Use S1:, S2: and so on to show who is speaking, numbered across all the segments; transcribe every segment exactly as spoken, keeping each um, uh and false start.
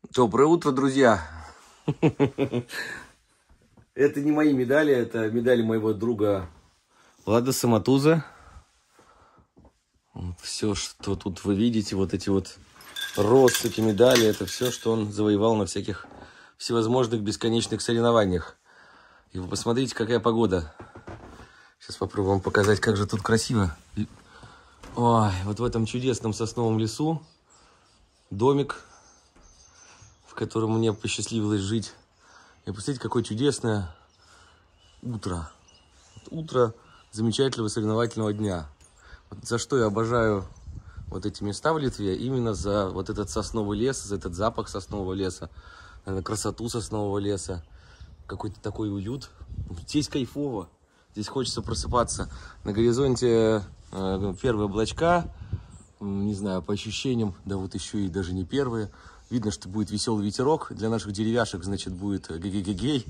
S1: Доброе утро, друзья! Это не мои медали, это медали моего друга Влада Саматуза. Все, что тут вы видите, вот эти вот россыпи медали, это все, что он завоевал на всяких всевозможных бесконечных соревнованиях. И вы посмотрите, какая погода. Сейчас попробую вам показать, как же тут красиво. Ой, вот в этом чудесном сосновом лесу домик, в котором мне посчастливилось жить. И посмотрите, какое чудесное утро. Утро замечательного соревновательного дня. Вот за что я обожаю вот эти места в Литве? Именно за вот этот сосновый лес, за этот запах соснового леса, наверное, красоту соснового леса, какой-то такой уют. Здесь кайфово. Здесь хочется просыпаться. На горизонте э, первые облачка. Не знаю, по ощущениям, да вот еще и даже не первые. Видно, что будет веселый ветерок. Для наших деревяшек, значит, будет гей-гей-гей.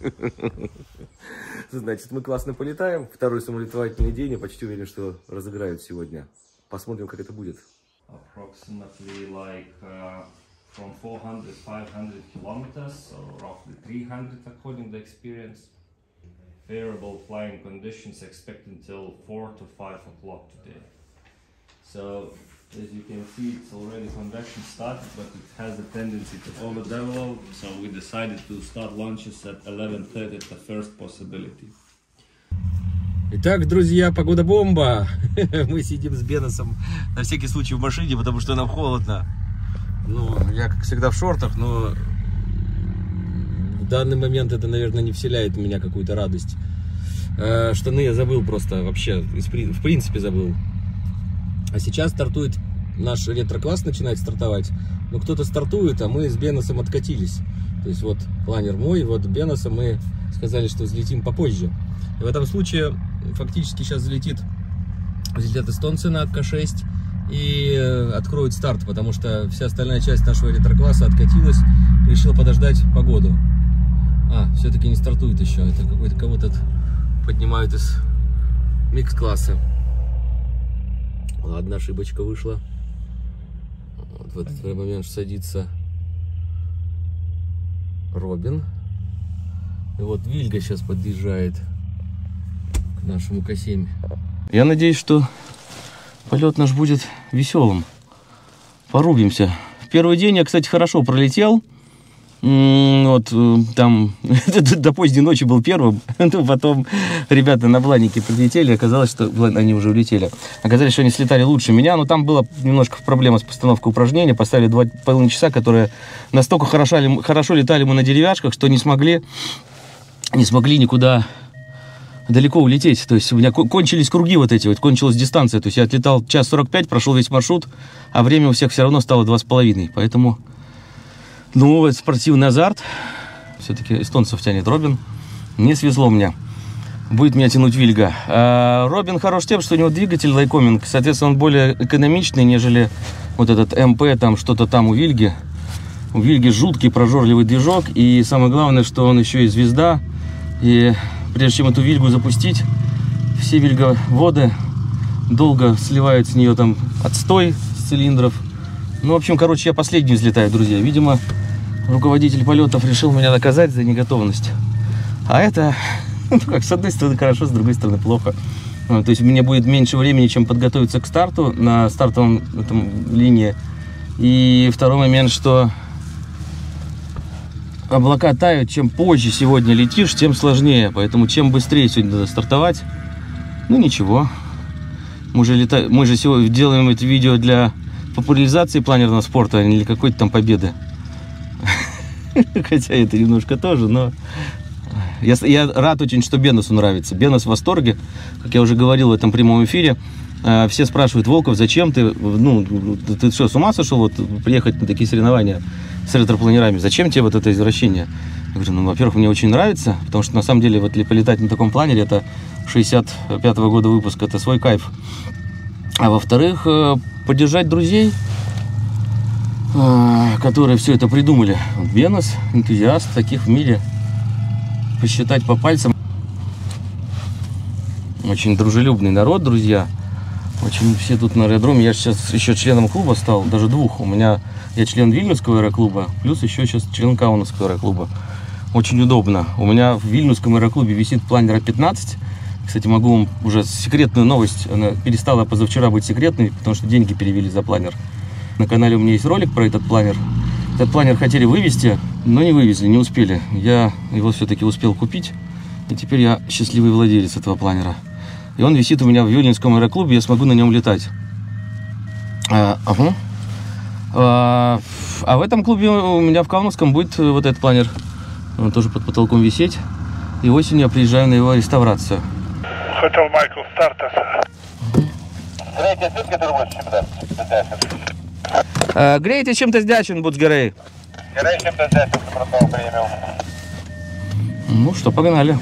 S1: Значит, мы классно полетаем. Второй самолетовательный день. Я почти уверен, что разыграют сегодня. Посмотрим, как это будет.
S2: Approximately like uh, from four hundred to five hundred kilometers, so roughly three hundred according to the experience. Favorable flying conditions expected until four to five o'clock today. So, as you can see, it's already convection started, but it has a tendency to overdevelop. So we decided to start launches at eleven thirty at the first possibility.
S1: Итак, друзья, погода бомба. Мы сидим с Беносом на всякий случай в машине, потому что нам холодно. Ну, я, как всегда, в шортах, но в данный момент это, наверное, не вселяет в меня какую-то радость. Штаны я забыл просто вообще, в принципе забыл. А сейчас стартует, наш ретро-класс начинает стартовать. Но кто-то стартует, а мы с Беносом откатились. То есть вот планер мой, вот Беноса мы сказали, что взлетим попозже. И в этом случае фактически сейчас взлетит, взлетят эстонцы на ка шесть и откроют старт, потому что вся остальная часть нашего ретро-класса откатилась. Решила подождать погоду. А, все-таки не стартует еще. Это какой-то кого-то поднимают из микс-класса. Ладно, ошибочка вышла. Вот в этот момент садится Робин. И вот Вильга сейчас подъезжает к нашему ка семь. Я надеюсь, что полет наш будет веселым. Порубимся. В первый день я, кстати, хорошо пролетел. Вот там до поздней ночи был первым, потом ребята на планике прилетели, оказалось, что они уже улетели. Оказалось, что они слетали лучше меня, но там была немножко проблема с постановкой упражнений. Поставили два половиной часа, которые настолько хорошо, хорошо летали мы на деревяшках, что не смогли, не смогли никуда далеко улететь. То есть у меня кончились круги вот эти, вот кончилась дистанция. То есть я отлетал час сорок пять, прошел весь маршрут, а время у всех все равно стало два с половиной. Поэтому... Ну, это спортивный азарт. Все-таки эстонцев тянет Робин. Не свезло мне. Будет меня тянуть Вильга. А Робин хорош тем, что у него двигатель лайкоминг. Соответственно, он более экономичный, нежели вот этот эм пэ, там что-то там у Вильги. У Вильги жуткий прожорливый движок. И самое главное, что он еще и звезда. И прежде чем эту Вильгу запустить, все вильговоды долго сливают с нее там отстой с цилиндров. Ну, в общем, короче, я последний взлетаю, друзья. Видимо, руководитель полетов решил меня наказать за неготовность. А это, ну как, с одной стороны хорошо, с другой стороны плохо. То есть у меня будет меньше времени, чем подготовиться к старту на стартовом этом, линии. И второй момент, что облака тают, чем позже сегодня летишь, тем сложнее. Поэтому чем быстрее сегодня надо стартовать, ну ничего. Мы же, лета... Мы же сегодня делаем это видео для популяризации планерного спорта, а не для какой-то там победы. Хотя это немножко тоже, но... Я, я рад очень, что Беносу нравится. Бенос в восторге, как я уже говорил в этом прямом эфире. Э, все спрашивают: Волков, зачем ты, ну, ты что, с ума сошел вот, приехать на такие соревнования с ретропланерами? Зачем тебе вот это извращение? Я говорю, ну, во-первых, мне очень нравится, потому что на самом деле вот полетать на таком планере, это шестьдесят пятого года выпуска, это свой кайф. А во-вторых, поддержать друзей, которые все это придумали. Бенос, энтузиаст, таких в мире посчитать по пальцам. Очень дружелюбный народ, друзья. Очень все тут на аэродроме. Я сейчас еще членом клуба стал, даже двух. У меня я член Вильнюсского аэроклуба, плюс еще сейчас член Каунасского аэроклуба. Очень удобно. У меня в Вильнюсском аэроклубе висит планер А пятнадцать. Кстати, могу вам уже секретную новость. Она перестала позавчера быть секретной, потому что деньги перевели за планер. На канале у меня есть ролик про этот планер. Этот планер хотели вывести, но не вывезли, не успели. Я его все-таки успел купить. И теперь я счастливый владелец этого планера. И он висит у меня в Вильнюсском аэроклубе, я смогу на нем летать. А, ага. а, а в этом клубе у меня в Каунасском будет вот этот планер. Он тоже под потолком висеть. И осенью я приезжаю на его реставрацию.
S3: Хотел Майкл Стартас.
S1: Грейте чем-то сдячен, будь грей.
S3: Грей чем-то сдячен, протокол принял.
S1: Ну что, погнали.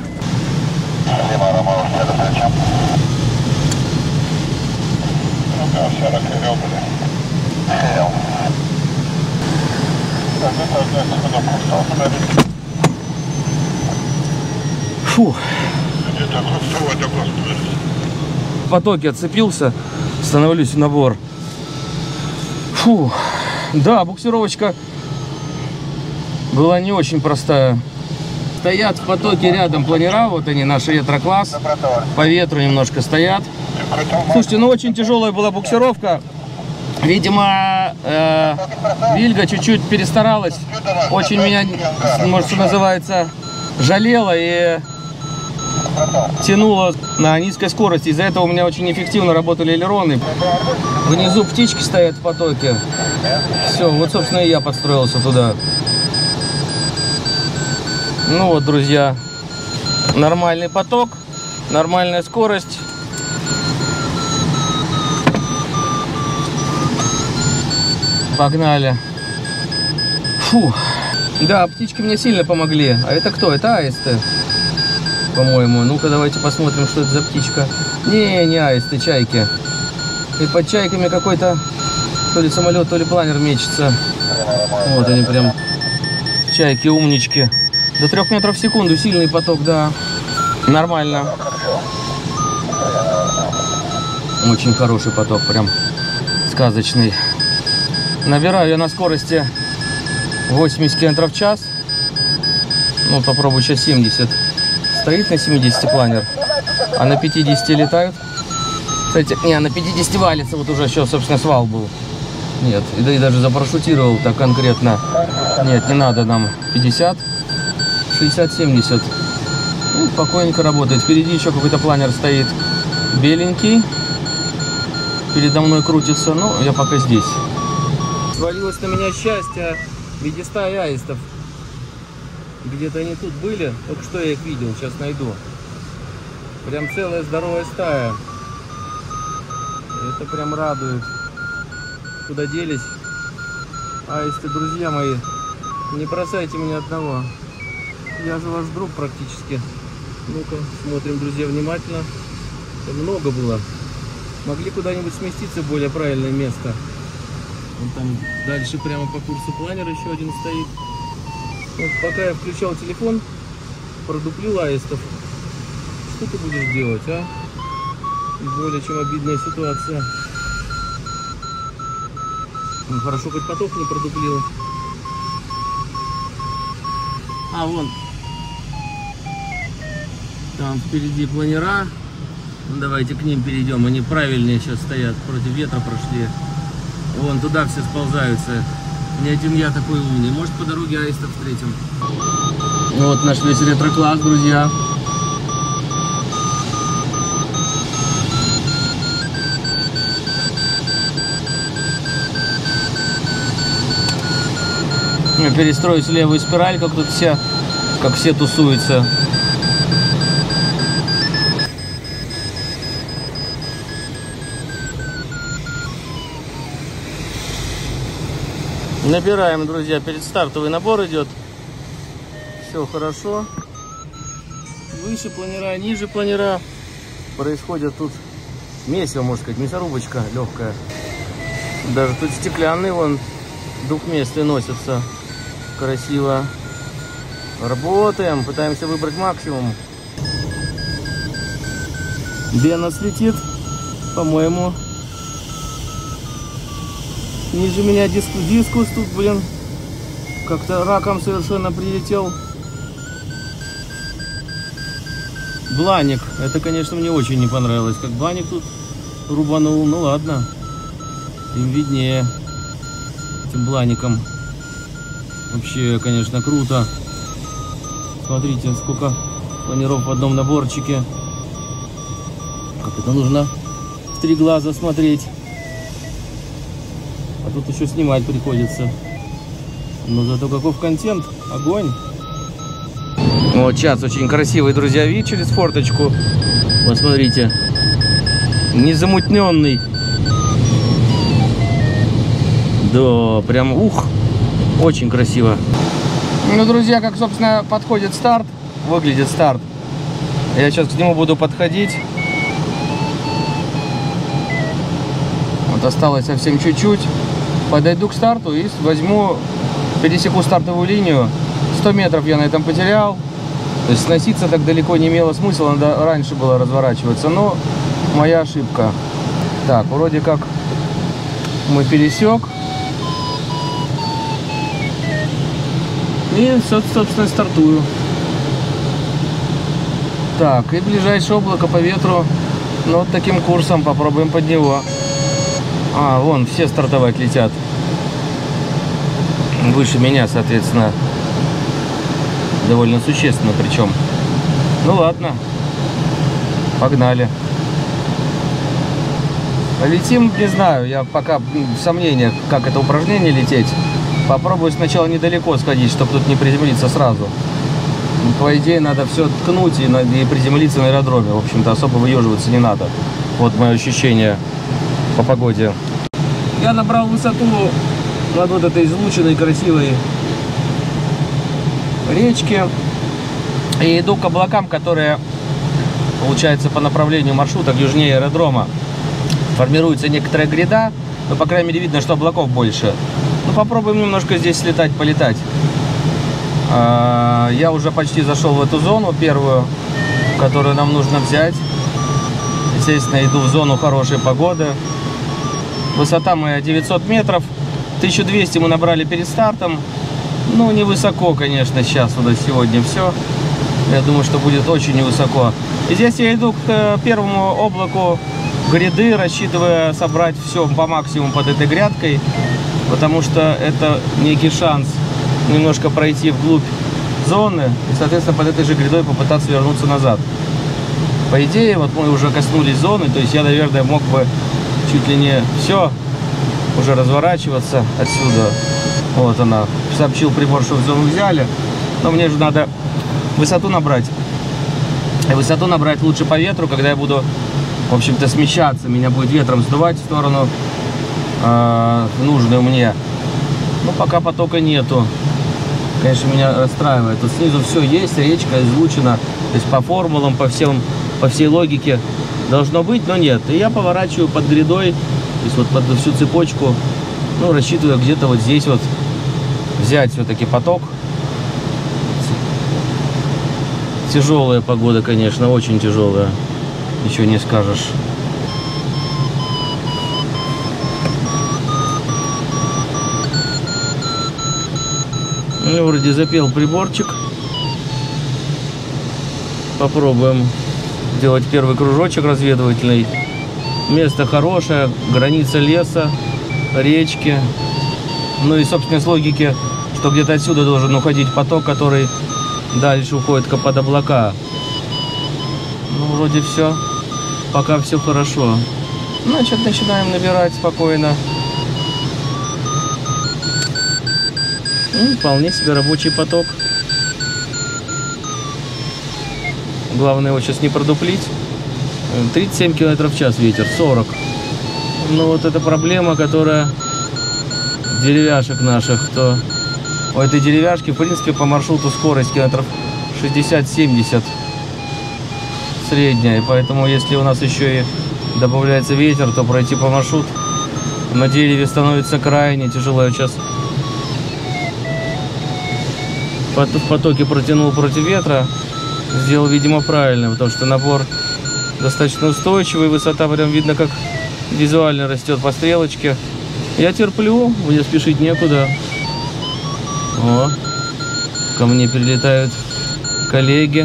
S1: Фу. В потоке отцепился, становлюсь в набор. Фу. Да, буксировочка была не очень простая. Стоят в потоке рядом планера, вот они, наши ретро-класс. По ветру немножко стоят. Слушайте, ну очень тяжелая была буксировка. Видимо, э, Вильга чуть-чуть перестаралась. Очень меня, может, что называется, жалела и тянула на низкой скорости. Из-за этого у меня очень эффективно работали элероны. Внизу птички стоят в потоке. Все, вот, собственно, и я подстроился туда. Ну вот, друзья, нормальный поток, нормальная скорость. Погнали. Фу. Да, птички мне сильно помогли. А это кто? Это аисты, по-моему. Ну-ка, давайте посмотрим, что это за птичка. Не, не аисты, чайки. И под чайками какой-то то ли самолет, то ли планер мечется. Вот они прям, чайки, умнички. До трех метров в секунду, сильный поток, да. Нормально. Очень хороший поток, прям сказочный. Набираю я на скорости восемьдесят километров в час. Ну, попробую сейчас семьдесят. Стоит на семидесяти планер, а на пятидесяти летают. Кстати, не, на пятидесяти валится, вот уже еще, собственно, свал был. Нет, и, да, и даже запарашютировал так конкретно. Нет, не надо нам пятьдесят. шестьдесят семьдесят. Ну, спокойненько работает. Впереди еще какой-то планер стоит. Беленький. Передо мной крутится. Но я пока здесь. Свалилось на меня счастье в виде стаи аистов. Где-то они тут были. Только что я их видел. Сейчас найду. Прям целая здоровая стая. Это прям радует. Куда делись? Аисты, друзья мои. Не бросайте меня одного. Я же ваш друг практически. Ну-ка, смотрим, друзья, внимательно. Это много было. Могли куда-нибудь сместиться в более правильное место. Вон там дальше прямо по курсу планер еще один стоит. Вот пока я включал телефон, продуплил аистов. Что ты будешь делать, а? Более чем обидная ситуация. Ну, хорошо, хоть поток не продуплил. А, вон. Там впереди планера. Ну, давайте к ним перейдем. Они правильнее сейчас стоят. Против ветра прошли. Вон туда все сползаются. Не один я такой умный. Может, по дороге аистов встретим. Вот наш весь ретро-класс, друзья. Я перестроюсь в левую спираль, как тут все, как все тусуются. Набираем, друзья, перед стартовый набор идет. Все хорошо. Выше планера, ниже планера. Происходит тут месиво, можно сказать, мясорубочка легкая. Даже тут стеклянный, вон, двухместный носится. Красиво. Работаем, пытаемся выбрать максимум. Бенос летит, по-моему, Ниже меня диск, дискус тут, блин, как-то раком совершенно прилетел. Бланик. Это, конечно, мне очень не понравилось. Как Бланик тут рубанул. Ну ладно. Им виднее. Этим Блаником. Вообще, конечно, круто. Смотрите, сколько планиров в одном наборчике. Как это нужно в три глаза смотреть. А тут еще снимать приходится. Но зато каков контент. Огонь. Вот сейчас очень красивый, друзья, вид через форточку. Посмотрите. Незамутненный. Да, прям ух. Очень красиво. Ну, друзья, как, собственно, подходит старт. Выглядит старт. Я сейчас к нему буду подходить. Вот осталось совсем чуть-чуть. Подойду к старту и возьму, пересеку стартовую линию. сто метров я на этом потерял. То есть сноситься так далеко не имело смысла, надо раньше было разворачиваться, но моя ошибка. Так, вроде как мы пересек. И, собственно, стартую. Так, и ближайшее облако по ветру. Ну, вот таким курсом попробуем под него. А, вон, все стартовать летят. Выше меня, соответственно. Довольно существенно причем. Ну ладно. Погнали. Летим, не знаю, я пока в сомнениях, как это упражнение лететь. Попробую сначала недалеко сходить, чтобы тут не приземлиться сразу. По идее, надо все ткнуть и, и приземлиться на аэродроме. В общем-то, особо выеживаться не надо. Вот мое ощущение по погоде. Я набрал высоту над вот этой излученной красивой речки. И иду к облакам, которые, получается, по направлению маршрута к южнее аэродрома. Формируется некоторая гряда, но, по крайней мере, видно, что облаков больше. Ну, попробуем немножко здесь слетать, полетать. Я уже почти зашел в эту зону первую, которую нам нужно взять. Естественно, иду в зону хорошей погоды. Высота моя девятьсот метров. тысячу двести мы набрали перед стартом. Ну, невысоко, конечно, сейчас вот сегодня все. Я думаю, что будет очень невысоко. И здесь я иду к первому облаку гряды, рассчитывая собрать все по максимуму под этой грядкой. Потому что это некий шанс немножко пройти вглубь зоны и, соответственно, под этой же грядой попытаться вернуться назад. По идее, вот мы уже коснулись зоны, то есть я, наверное, мог бы чуть ли не все уже разворачиваться отсюда. Вот она. Сообщил прибор, что в зону взяли. Но мне же надо высоту набрать. И высоту набрать лучше по ветру, когда я буду, в общем-то, смещаться. Меня будет ветром сдувать в сторону э, нужную мне. Но пока потока нету. Конечно, меня расстраивает. Тут снизу все есть, речка излучена. То есть по формулам, по всем, по всей логике должно быть, но нет. И я поворачиваю под грядой, то есть вот под всю цепочку. Ну, рассчитываю где-то вот здесь вот взять все-таки поток. Тяжелая погода, конечно, очень тяжелая. Ничего не скажешь. Ну, вроде запел приборчик. Попробуем сделать первый кружочек разведывательный. Место хорошее, граница леса, речки. Ну и, собственно, с логики, что где-то отсюда должен уходить поток, который дальше уходит под облака. Ну, вроде все. Пока все хорошо. Значит, начинаем набирать спокойно. Ну, вполне себе рабочий поток. Главное его сейчас не продуплить. тридцать семь километров в час ветер, сорок. Ну вот это проблема, которая деревяшек наших. То у этой деревяшки, в принципе, по маршруту скорость километров шестьдесят-семьдесят средняя. И поэтому, если у нас еще и добавляется ветер, то пройти по маршруту на дереве становится крайне тяжело. Я сейчас в потоке протянул против ветра. Сделал, видимо, правильно, потому что набор достаточно устойчивый. Высота прям видно, как визуально растет по стрелочке. Я терплю, мне спешить некуда. О, ко мне прилетают коллеги.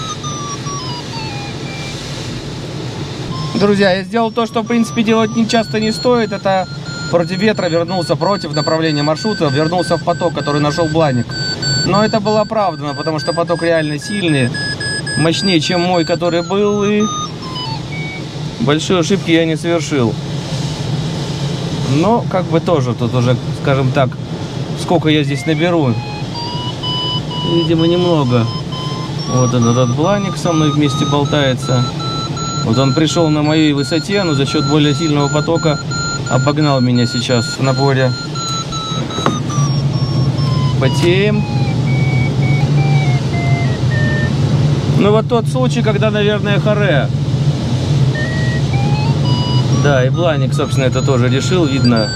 S1: Друзья, я сделал то, что в принципе делать не часто не стоит. Это против ветра вернулся против направления маршрута, вернулся в поток, который нашел Бланик. Но это было оправдано, потому что поток реально сильный, мощнее, чем мой, который был, и большой ошибки я не совершил. Но как бы тоже тут уже, скажем так, сколько я здесь наберу, видимо, немного. Вот он, этот Бланик со мной вместе болтается. Вот он пришел на моей высоте, но за счет более сильного потока обогнал меня сейчас в наборе. Потеем. Ну вот тот случай, когда, наверное, харе. Да, и Бланик, собственно, это тоже решил, видно.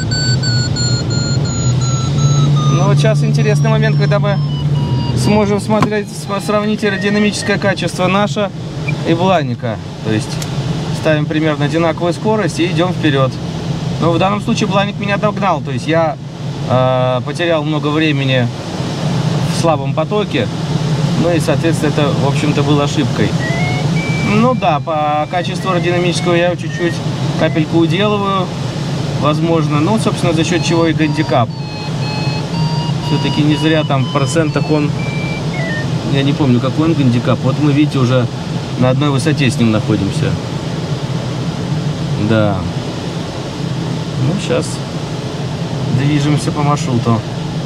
S1: Но вот сейчас интересный момент, когда мы сможем смотреть, сравнить аэродинамическое качество наше и Бланика. То есть ставим примерно одинаковую скорость и идем вперед. Но в данном случае Бланик меня догнал. То есть я э, потерял много времени в слабом потоке. Ну и, соответственно, это, в общем-то, было ошибкой. Ну да, по качеству аэродинамического я чуть-чуть капельку уделываю, возможно. Ну, собственно, за счет чего и гандикап. Все-таки не зря там в процентах он... Я не помню, какой он гандикап. Вот мы, видите, уже на одной высоте с ним находимся. Да. Ну, сейчас движемся по маршруту.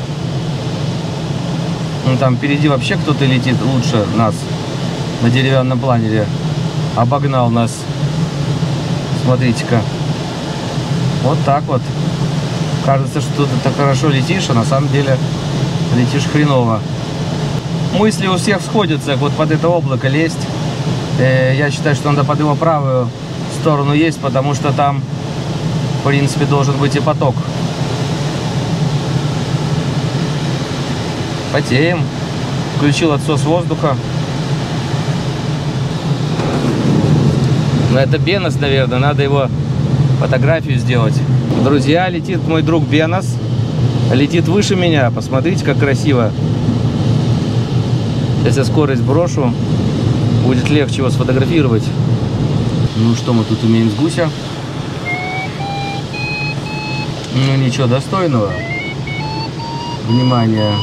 S1: Ну, там впереди вообще кто-то летит лучше нас на деревянном планере. Обогнал нас. Смотрите-ка. Вот так вот. Кажется, что ты так хорошо летишь, а на самом деле летишь хреново. Мысли у всех сходятся, вот под это облако лезть. Э, я считаю, что надо под его правую сторону есть, потому что там, в принципе, должен быть и поток. Потеем. Включил отсос воздуха. Но это Бенос, наверное, надо его фотографию сделать. Друзья, летит мой друг Бенос. Летит выше меня. Посмотрите, как красиво. Сейчас я скорость брошу. Будет легче его сфотографировать. Ну, что мы тут имеем с гуся? Ну, ничего достойного. Внимание.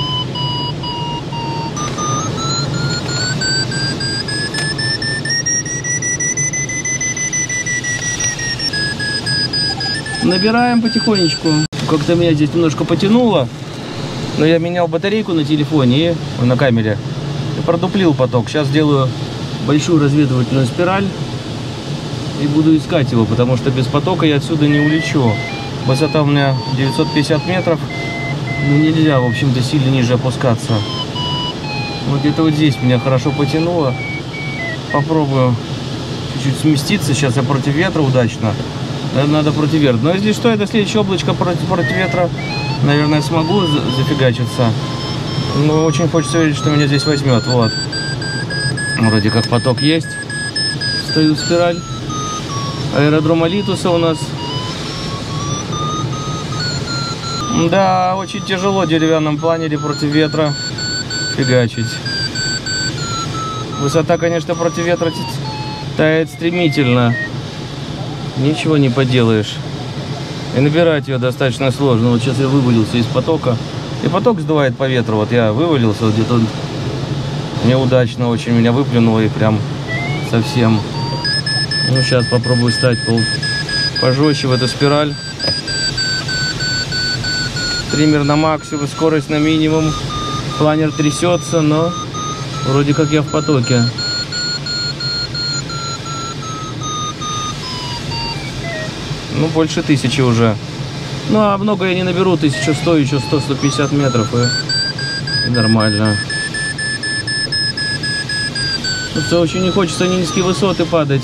S1: Набираем потихонечку. Как-то меня здесь немножко потянуло. Но я менял батарейку на телефоне и на камере. И продуплил поток. Сейчас сделаю большую разведывательную спираль. И буду искать его, потому что без потока я отсюда не улечу. Высота у меня девятьсот пятьдесят метров. Ну, нельзя, в общем-то, сильно ниже опускаться. Вот где-то вот здесь меня хорошо потянуло. Попробую чуть-чуть сместиться. Сейчас я против ветра удачно. Надо против ветра. Но если что, это следующее облачко против, против ветра. Наверное, смогу зафигачиться. Но очень хочется верить, что меня здесь возьмет. Вот. Вроде как поток есть. Стою в спираль. Аэродром Алитуса у нас. Да, очень тяжело в деревянном планере против ветра фигачить. Высота, конечно, против ветра тает стремительно. Ничего не поделаешь. И набирать ее достаточно сложно. Вот сейчас я вывалился из потока. И поток сдувает по ветру. Вот я вывалился, вот где-то неудачно очень меня выплюнуло и прям совсем. Ну, сейчас попробую стать пол пожестче в эту спираль. Триммер на максимум, скорость на минимум. Планер трясется, но вроде как я в потоке. Ну, больше тысячи уже. Ну, а много я не наберу. тысяча сто, еще сто — сто пятьдесят метров. И, и нормально. Тут очень не хочется на низкие высоты падать.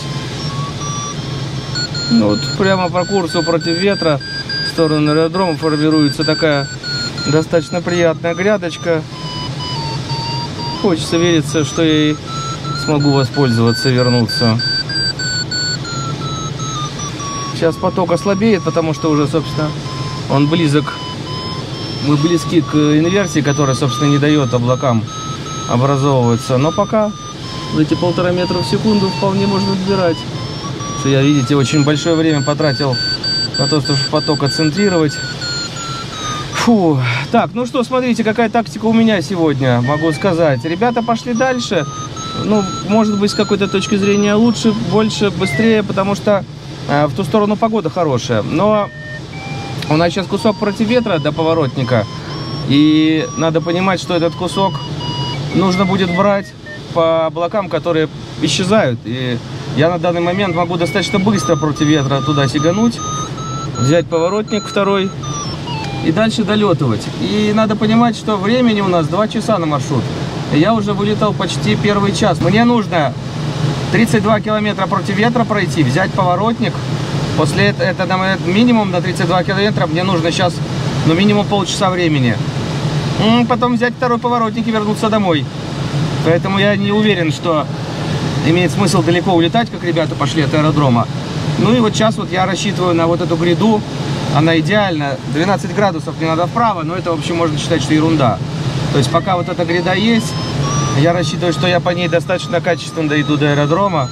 S1: Ну, вот прямо по курсу против ветра в сторону аэродрома формируется такая достаточно приятная грядочка. Хочется вериться, что я и смогу воспользоваться и вернуться. Сейчас поток ослабеет, потому что уже, собственно, он близок, мы близки к инверсии, которая, собственно, не дает облакам образовываться. Но пока эти полтора метра в секунду вполне можно отбирать. Что я, видите, очень большое время потратил на то, чтобы поток отцентрировать. Фу. Так, ну что, смотрите, какая тактика у меня сегодня, могу сказать. Ребята пошли дальше. Ну, может быть, с какой-то точки зрения лучше, больше, быстрее, потому что э, в ту сторону погода хорошая. Но у нас сейчас кусок против ветра до поворотника. И надо понимать, что этот кусок нужно будет брать по облакам, которые исчезают. И я на данный момент могу достаточно быстро против ветра туда сигануть, взять поворотник второй и дальше долетывать. И надо понимать, что времени у нас два часа на маршрут. Я уже вылетал почти первый час. Мне нужно тридцать два километра против ветра пройти, взять поворотник. После этого, это на минимум на тридцать два километра, мне нужно сейчас, ну, минимум полчаса времени. Потом взять второй поворотник и вернуться домой. Поэтому я не уверен, что имеет смысл далеко улетать, как ребята пошли от аэродрома. Ну и вот сейчас вот я рассчитываю на вот эту гряду. Она идеальна. двенадцать градусов мне надо вправо, но это, в общем, можно считать, что ерунда. То есть пока вот эта гряда есть, я рассчитываю, что я по ней достаточно качественно дойду до аэродрома.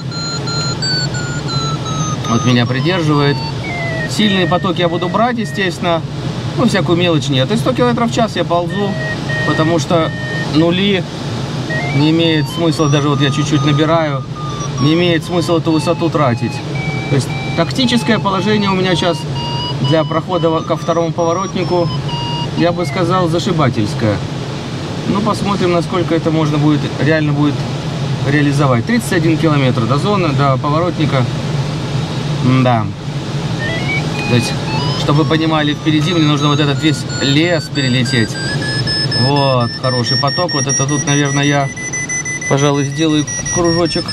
S1: Вот меня придерживает. Сильные потоки я буду брать, естественно. Ну, всякую мелочь нет. И сто километров в час я ползу, потому что нули не имеет смысла, даже вот я чуть-чуть набираю, не имеет смысла эту высоту тратить. То есть тактическое положение у меня сейчас для прохода ко второму поворотнику, я бы сказал, зашибательское. Ну, посмотрим, насколько это можно будет, реально будет реализовать. тридцать один километр до зоны, до поворотника. Да. То есть, чтобы вы понимали, впереди мне нужно вот этот весь лес перелететь. Вот, хороший поток. Вот это тут, наверное, я, пожалуй, сделаю кружочек.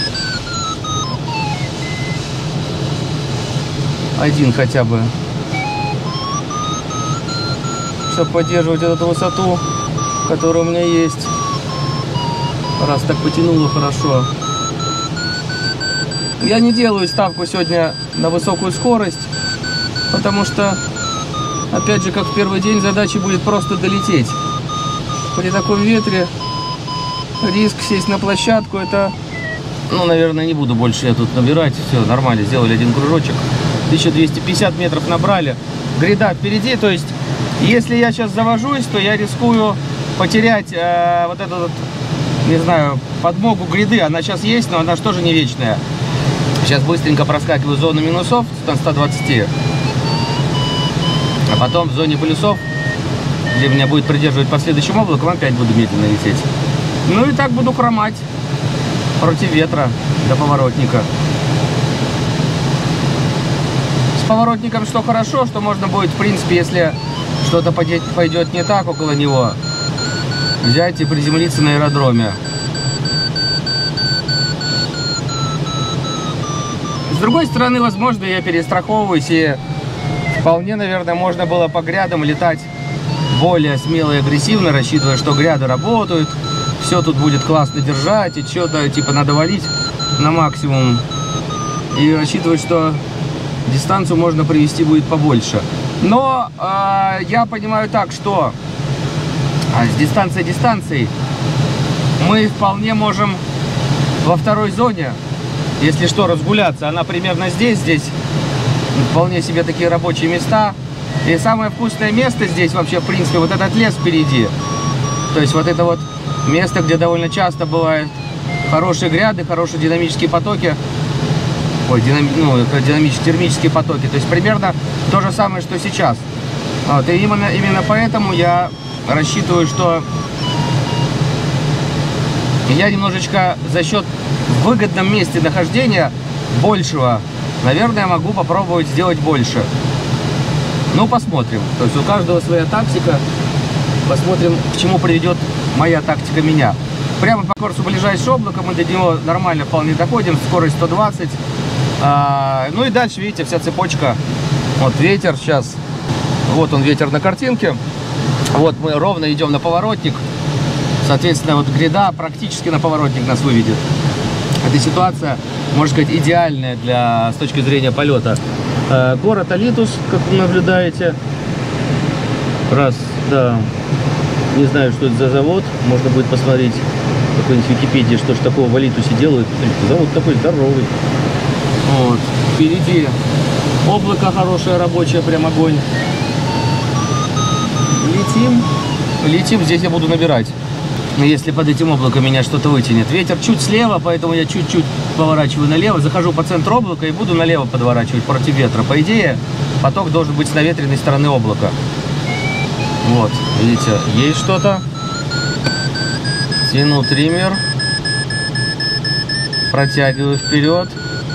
S1: Один хотя бы. Чтобы поддерживать эту высоту, которая у меня есть. Раз так потянуло хорошо. Я не делаю ставку сегодня на высокую скорость, потому что, опять же, как в первый день, задача будет просто долететь. При таком ветре риск сесть на площадку, это, ну, наверное, не буду больше я тут набирать. Все, нормально, сделали один кружочек. тысяча двести пятьдесят метров набрали. Гряда впереди, то есть, если я сейчас завожусь, то я рискую потерять э, вот эту, вот, не знаю, подмогу гряды. Она сейчас есть, но она же тоже не вечная. Сейчас быстренько проскакиваю зону минусов на ста двадцати. А потом в зоне плюсов, где меня будет придерживать по следующим облакам, опять буду медленно лететь. Ну и так буду хромать против ветра до поворотника. С поворотником что хорошо, что можно будет, в принципе, если что-то пойдет не так около него, взять и приземлиться на аэродроме. С другой стороны, возможно, я перестраховываюсь, и вполне, наверное, можно было по грядам летать более смело и агрессивно, рассчитывая, что гряды работают, все тут будет классно держать, и что-то типа надо валить на максимум. И рассчитывать, что дистанцию можно привести будет побольше. Но э, я понимаю так, что а, с дистанцией дистанцией мы вполне можем во второй зоне, если что, разгуляться. Она примерно здесь, здесь вполне себе такие рабочие места. И самое вкусное место здесь вообще, в принципе, вот этот лес впереди. То есть вот это вот место, где довольно часто бывают хорошие гряды, хорошие динамические потоки. Ой, динам... ну, динамические, термические потоки. То есть примерно то же самое, что сейчас. Вот, и именно, именно поэтому я рассчитываю, что я немножечко за счет в выгодном месте нахождения большего, наверное, могу попробовать сделать больше. Ну, посмотрим. То есть у каждого своя тактика. Посмотрим, к чему приведет моя тактика меня. Прямо по курсу ближайшего облака мы до него нормально вполне доходим. Скорость сто двадцать. А, ну и дальше, видите, вся цепочка. Вот ветер сейчас. Вот он, ветер на картинке. Вот мы ровно идем на поворотник. Соответственно, вот гряда практически на поворотник нас выведет. Эта ситуация, можно сказать, идеальная для, с точки зрения полета. Город Алитус, как вы наблюдаете. Раз, да. Не знаю, что это за завод. Можно будет посмотреть в какой-нибудь Википедии, что ж такого в Алитусе делают. Завод такой здоровый. Вот. Впереди облако хорошее, рабочее, прям огонь. Летим. Летим, здесь я буду набирать. Если под этим облаком меня что-то вытянет. Ветер чуть слева, поэтому я чуть-чуть поворачиваю налево. Захожу по центру облака и буду налево подворачивать против ветра. По идее, поток должен быть с наветренной стороны облака. Вот, видите, есть что-то. Тяну триммер. Протягиваю вперед.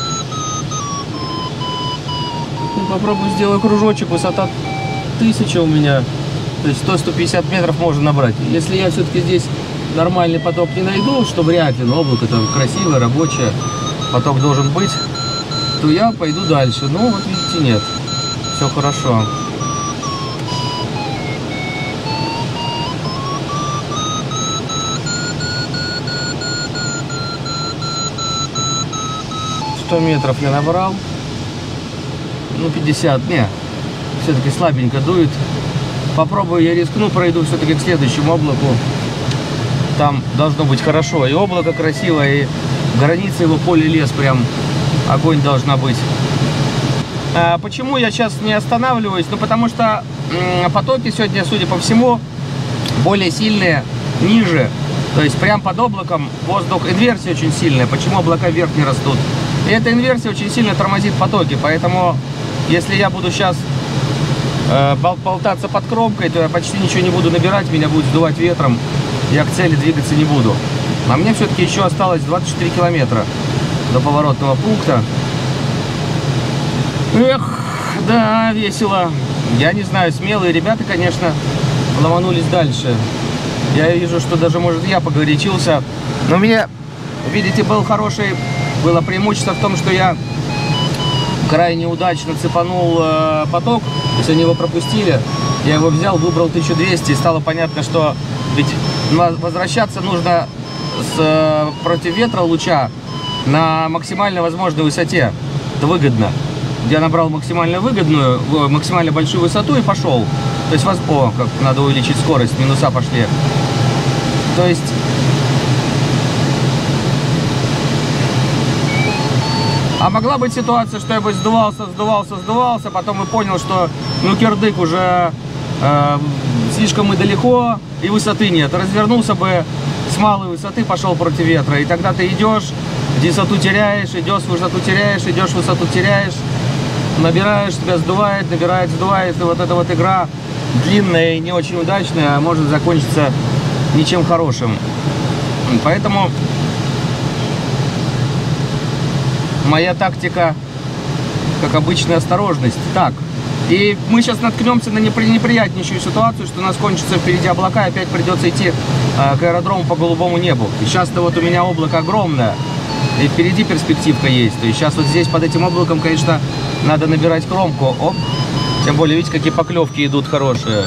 S1: И попробую сделать кружочек. Высота тысяча у меня. То есть сто — сто пятьдесят метров можно набрать. Если я все-таки здесь нормальный поток не найду, что вряд ли, но облако там красивое, рабочее, поток должен быть, то я пойду дальше. Но вот видите, нет. Все хорошо. сто метров я набрал. Ну, пятьдесят, не. Все-таки слабенько дует. Попробую, я рискну, пройду все-таки к следующему облаку. Там должно быть хорошо. И облако красивое, и граница его поле лес, прям огонь должна быть. А почему я сейчас не останавливаюсь? Ну, потому что м, потоки сегодня, судя по всему, более сильные, ниже. То есть прям под облаком воздух, инверсия очень сильная. Почему облака вверх не растут? И эта инверсия очень сильно тормозит потоки. Поэтому, если я буду сейчас болтаться под кромкой, то я почти ничего не буду набирать, меня будет сдувать ветром, я к цели двигаться не буду. А мне все-таки еще осталось двадцать четыре километра до поворотного пункта. Эх, да, весело. Я не знаю, смелые ребята, конечно, ломанулись дальше. Я вижу, что даже, может, я погорячился. Но у меня, видите, был хороший, было преимущество в том, что я крайне удачно цепанул э, поток, то есть они его пропустили, я его взял, выбрал тысячу двести, и стало понятно, что ведь возвращаться нужно с, э, против ветра луча на максимально возможной высоте, это выгодно. Я набрал максимально выгодную, максимально большую высоту и пошел, то есть, о, как надо увеличить скорость, минуса пошли, то есть... А могла быть ситуация, что я бы сдувался, сдувался, сдувался, потом и понял, что ну кирдык уже э, слишком мы далеко и высоты нет. Развернулся бы с малой высоты, пошел против ветра. И тогда ты идешь, высоту теряешь, идешь, высоту теряешь, идешь, высоту теряешь, набираешь, тебя сдувает, набирает, сдувает. И вот эта вот игра длинная и не очень удачная, а может закончиться ничем хорошим. Поэтому... моя тактика, как обычная, осторожность. Так, и мы сейчас наткнемся на неприятнейшую ситуацию, что у нас кончатся впереди облака, и опять придется идти э, к аэродрому по голубому небу. И сейчас-то вот у меня облако огромное, и впереди перспективка есть. То есть сейчас вот здесь под этим облаком, конечно, надо набирать кромку. Оп. Тем более, видите, какие поклевки идут хорошие.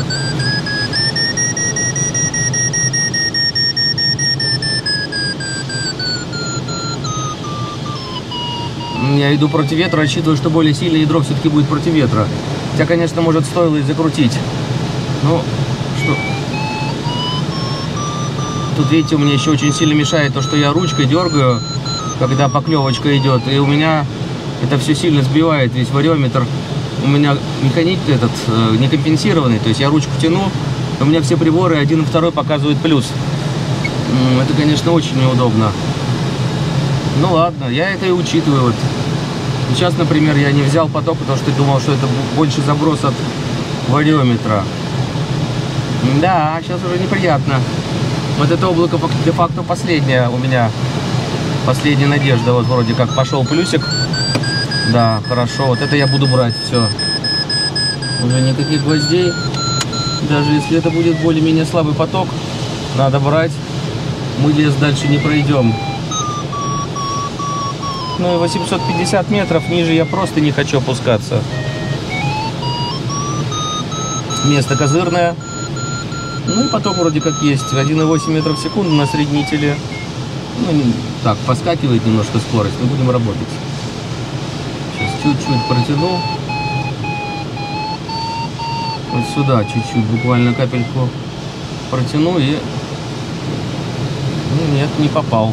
S1: Я иду против ветра, рассчитываю, что более сильное ядро все-таки будет против ветра. Хотя, конечно, может, стоило и закрутить. Ну, что... Тут, видите, у меня еще очень сильно мешает то, что я ручкой дергаю, когда поклевочка идет. И у меня это все сильно сбивает, весь вариометр. У меня механик этот э, не компенсированный. То есть я ручку тяну, у меня все приборы, один и второй показывают плюс. Это, конечно, очень неудобно. Ну ладно, я это и учитываю. Вот. Сейчас, например, я не взял поток, потому что думал, что это больше заброс от вариометра. Да, сейчас уже неприятно. Вот это облако де-факто последнее у меня. Последняя надежда. Вот вроде как пошел плюсик. Да, хорошо. Вот это я буду брать. Все. Уже никаких гвоздей. Даже если это будет более-менее слабый поток, надо брать. Мы лес дальше не пройдем. Ну и восемьсот пятьдесят метров ниже я просто не хочу опускаться. Место козырное. Ну и поток вроде как есть. один и восемь метров в секунду на среднителе. Ну, не, так, поскакивает немножко скорость. Мы будем работать. Сейчас чуть-чуть протяну. Вот сюда чуть-чуть, буквально капельку протяну и... Ну, нет, не попал.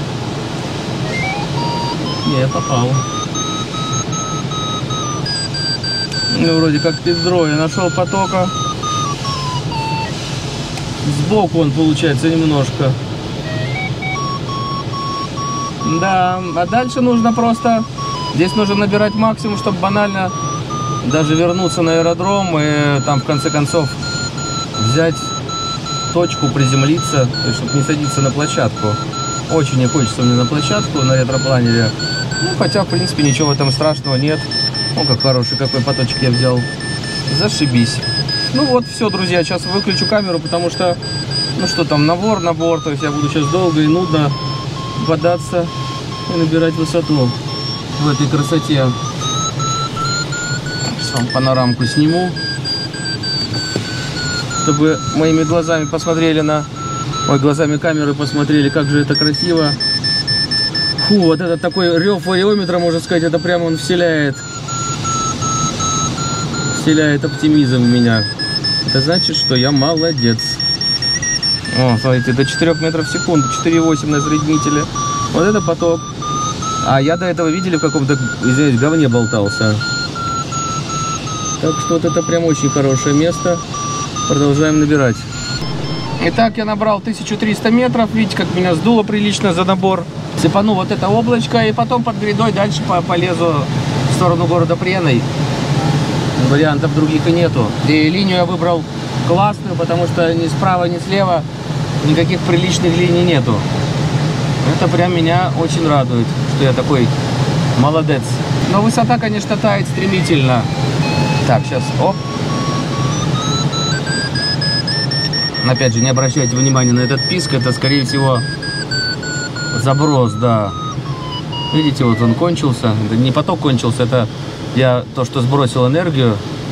S1: Не, попал. Ну, вроде как пиздро. Я нашел потока. Сбоку он получается немножко. Да, а дальше нужно просто... Здесь нужно набирать максимум, чтобы банально даже вернуться на аэродром и там в конце концов взять точку, приземлиться, то есть, чтобы не садиться на площадку. Очень не хочется мне на площадку на ретропланере. Ну, хотя, в принципе, ничего в этом страшного нет. О, как хороший, какой поточек я взял. Зашибись. Ну вот, все, друзья, сейчас выключу камеру, потому что, ну что там, набор, набор, то есть я буду сейчас долго и нудно бодаться и набирать высоту в этой красоте. Сейчас вам панорамку сниму, чтобы моими глазами посмотрели на... Ой, глазами камеры посмотрели, как же это красиво. Фу, вот этот такой рев вариометра, можно сказать, это прямо он вселяет. Вселяет оптимизм в меня. Это значит, что я молодец. О, смотрите, до четырёх метров в секунду, четыре и восемь на соединителе. Вот это поток. А я до этого, видели, в каком-то, извиняюсь, говне болтался. Так что вот это прям очень хорошее место. Продолжаем набирать. Итак, я набрал тысячу триста метров. Видите, как меня сдуло прилично за набор. Цепану вот это облачко и потом под грядой дальше полезу в сторону города Преной. Вариантов других и нету. И линию я выбрал классную, потому что ни справа, ни слева никаких приличных линий нету. Это прям меня очень радует, что я такой молодец. Но высота, конечно, тает стремительно. Так, сейчас, оп. Опять же, не обращайте внимания на этот писк, это, скорее всего, заброс, да. Видите, вот он кончился. Это не поток кончился, это я то, что сбросил энергию.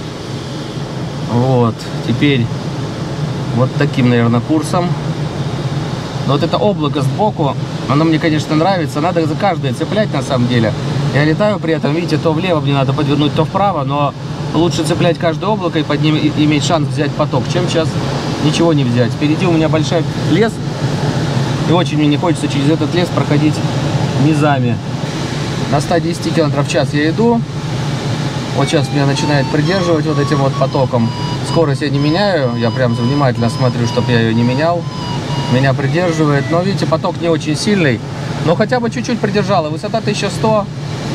S1: Вот, теперь вот таким, наверное, курсом. Но вот это облако сбоку, оно мне, конечно, нравится. Надо за каждое цеплять, на самом деле. Я летаю при этом, видите, то влево мне надо подвернуть, то вправо, но лучше цеплять каждое облако и под ним иметь шанс взять поток, чем сейчас ничего не взять. Впереди у меня большой лес, и очень мне не хочется через этот лес проходить низами. На ста десяти километров в час я иду. Вот сейчас меня начинает придерживать вот этим вот потоком. Скорость я не меняю, я прям внимательно смотрю, чтобы я ее не менял. Меня придерживает, но видите, поток не очень сильный, но хотя бы чуть-чуть придержала. Высота тысяча сто.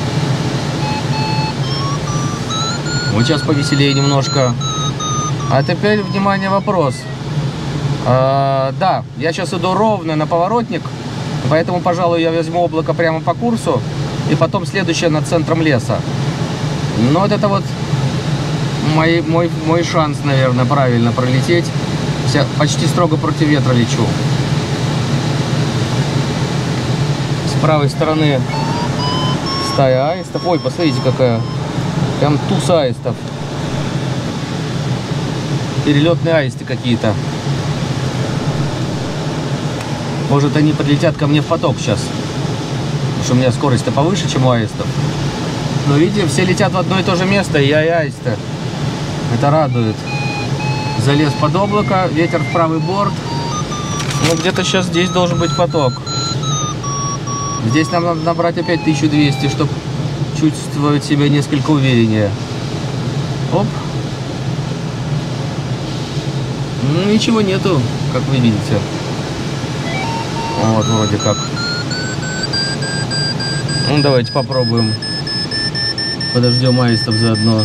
S1: Вот сейчас повеселее немножко. А теперь, внимание, вопрос. А, да, я сейчас иду ровно на поворотник, поэтому, пожалуй, я возьму облако прямо по курсу и потом следующее над центром леса. Но вот это вот мой, мой, мой шанс, наверное, правильно пролететь. Я почти строго против ветра лечу. С правой стороны стая аистов. Ой, посмотрите, какая. Прям туз аистов. Перелетные аисты какие-то. Может, они подлетят ко мне в поток сейчас. Потому что у меня скорость-то повыше, чем у аистов. Но видите, все летят в одно и то же место, и я, и аисты. Это радует. Залез под облако, ветер в правый борт. Ну, где-то сейчас здесь должен быть поток. Здесь нам надо набрать опять тысячу двести, чтобы чувствовать себя несколько увереннее. Оп. Ну, ничего нету, как вы видите. Вот, вроде как. Ну, давайте попробуем. Подождем аистов заодно.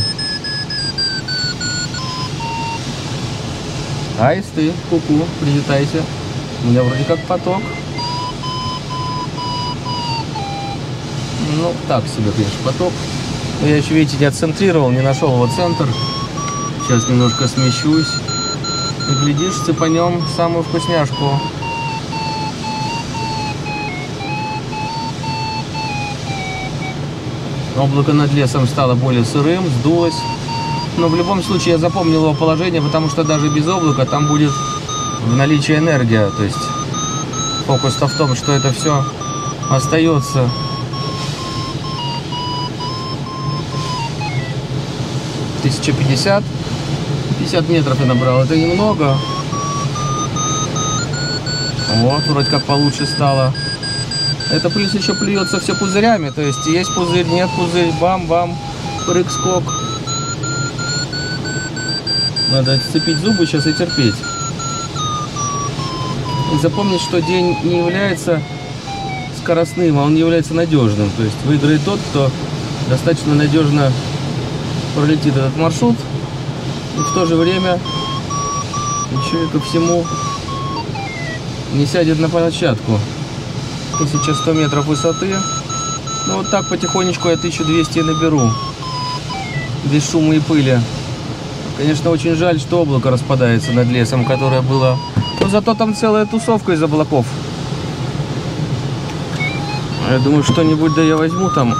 S1: Аисты, ку-ку, прилетайте. У меня вроде как поток. Ну, так себе, конечно, поток. Но я еще, видите, не отцентрировал, не нашел его центр. Сейчас немножко смещусь. И глядишь, цепанем самую вкусняшку. Облако над лесом стало более сырым, сдулось. Но в любом случае я запомнил его положение, потому что даже без облака там будет в наличии энергия. То есть фокус-то в том, что это все остается. тысяча пятьдесят. пятьдесят метров я набрал, это немного. Вот, вроде как получше стало. Это плюс еще плюется все пузырями, то есть есть пузырь, нет пузырь, бам-бам, прыг-скок. Надо сцепить зубы сейчас и терпеть. И запомнить, что день не является скоростным, а он является надежным. То есть выиграет тот, кто достаточно надежно пролетит этот маршрут и в то же время еще и ко всему не сядет на площадку. тысяча сто метров высоты. Ну вот так потихонечку я тысячу двести наберу. Без шума и пыли. Конечно, очень жаль, что облако распадается над лесом, которое было. Но зато там целая тусовка из облаков. Я думаю, что-нибудь да я возьму там.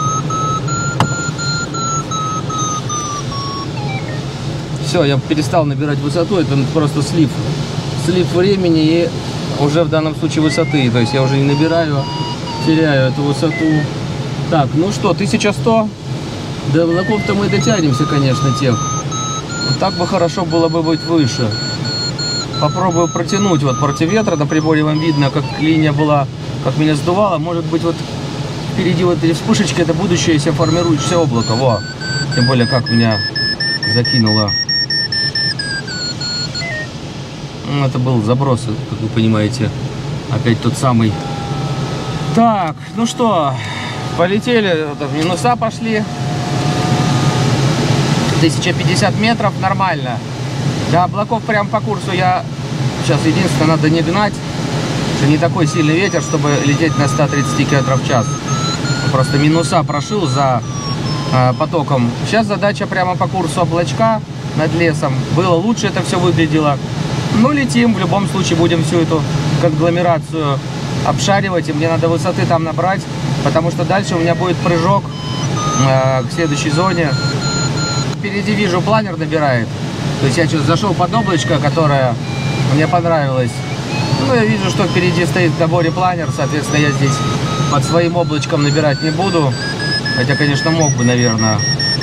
S1: Все, я перестал набирать высоту. Это просто слив. Слив времени и уже в данном случае высоты. То есть я уже не набираю, теряю эту высоту. Так, ну что, тысяча сто. До облаков-то мы дотянемся, конечно, тех. Вот так бы хорошо было бы быть выше. Попробую протянуть вот против ветра. На приборе вам видно, как линия была, как меня сдувало. Может быть, вот впереди вот эти вспышечки, это будущееся формирующееся облако. Во. Тем более, как меня закинуло. Ну, это был заброс, как вы понимаете. Опять тот самый. Так, ну что, полетели. Минуса пошли. тысяча пятьдесят метров, нормально. До облаков прям по курсу я сейчас единственное надо не гнать, что не такой сильный ветер, чтобы лететь на ста тридцати километрах в час. Просто минуса прошил за э, потоком. Сейчас задача прямо по курсу облачка над лесом. Было лучше это все выглядело. Ну, летим, в любом случае будем всю эту конгломерацию обшаривать. И мне надо высоты там набрать, потому что дальше у меня будет прыжок э, к следующей зоне. Впереди вижу, планер набирает. То есть я сейчас зашел под облачко, которое мне понравилось. Ну, я вижу, что впереди стоит в наборе планер. Соответственно, я здесь под своим облачком набирать не буду. Хотя, конечно, мог бы, наверное.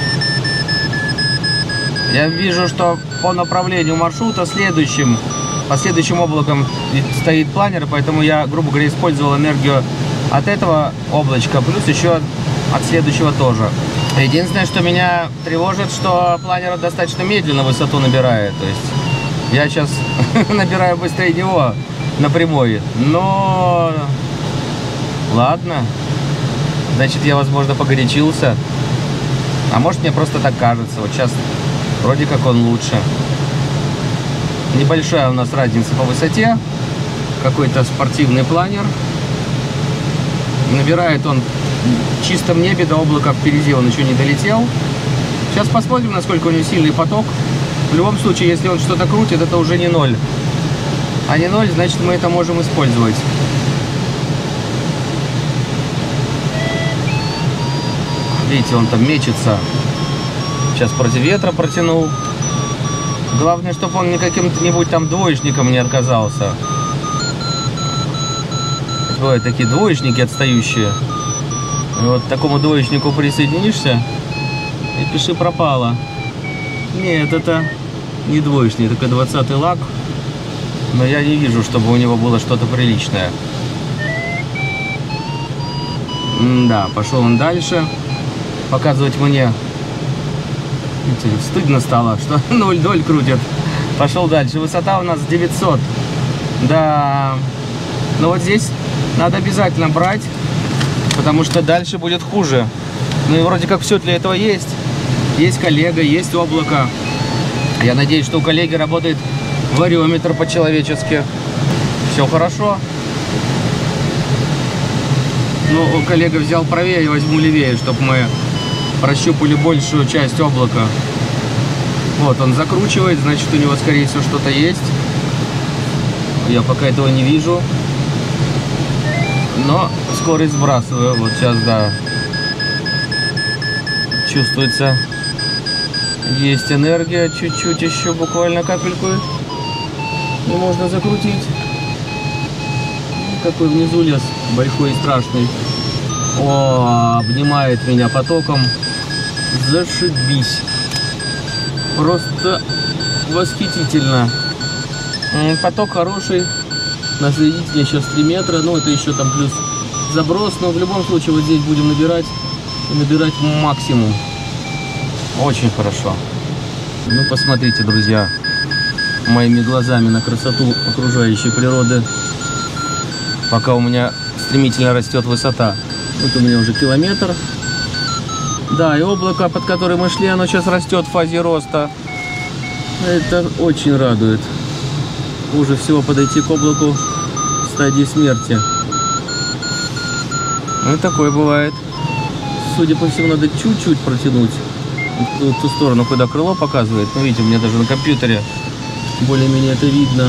S1: Я вижу, что по направлению маршрута следующим, по следующим облакам стоит планер. Поэтому я, грубо говоря, использовал энергию от этого облачка. Плюс еще от следующего тоже. Единственное, что меня тревожит, что планер достаточно медленно высоту набирает. То есть я сейчас набираю быстрее него на прямой. Но ладно. Значит, я, возможно, погорячился. А может, мне просто так кажется. Вот сейчас вроде как он лучше. Небольшая у нас разница по высоте. Какой-то спортивный планер. Набирает он в чистом небе, до облака впереди он еще не долетел. Сейчас посмотрим, насколько у него сильный поток. В любом случае, если он что-то крутит, это уже не ноль. А не ноль, значит, мы это можем использовать. Видите, он там мечется. Сейчас против ветра протянул. Главное, чтобы он не каким-нибудь там двоечником не отказался. Бывают такие двоечники отстающие. И вот к такому двоечнику присоединишься и пиши пропало. Нет, это не двоечник, только двадцатый лак. Но я не вижу, чтобы у него было что-то приличное. Да, пошел он дальше. Показывать мне. Видите, стыдно стало, что ноль-ноль крутит. Пошел дальше. Высота у нас девятьсот. Да. Но вот здесь надо обязательно брать, потому что дальше будет хуже. Ну и вроде как все для этого есть. Есть коллега, есть облако. Я надеюсь, что у коллеги работает вариометр по-человечески. Все хорошо. Ну, коллега взял правее, возьму левее, чтобы мы прощупали большую часть облака. Вот, он закручивает, значит, у него, скорее всего, что-то есть. Я пока этого не вижу. Но скорость сбрасываю. Вот сейчас, да. Чувствуется. Есть энергия. Чуть-чуть еще, буквально капельку. И можно закрутить. Какой внизу лес. Большой и страшный. О, обнимает меня потоком. Зашибись. Просто восхитительно. Поток хороший. На свидетельне сейчас три метра. Ну, это еще там плюс заброс. Но в любом случае вот здесь будем набирать. И набирать максимум. Очень хорошо. Ну, посмотрите, друзья, моими глазами на красоту окружающей природы. Пока у меня стремительно растет высота. Вот у меня уже километр. Да, и облако, под которым мы шли, оно сейчас растет в фазе роста. Это очень радует. Хуже всего подойти к облаку в стадии смерти. Ну, такое бывает. Судя по всему, надо чуть-чуть протянуть в ту сторону, куда крыло показывает. Ну, видите, у меня даже на компьютере более-менее это видно.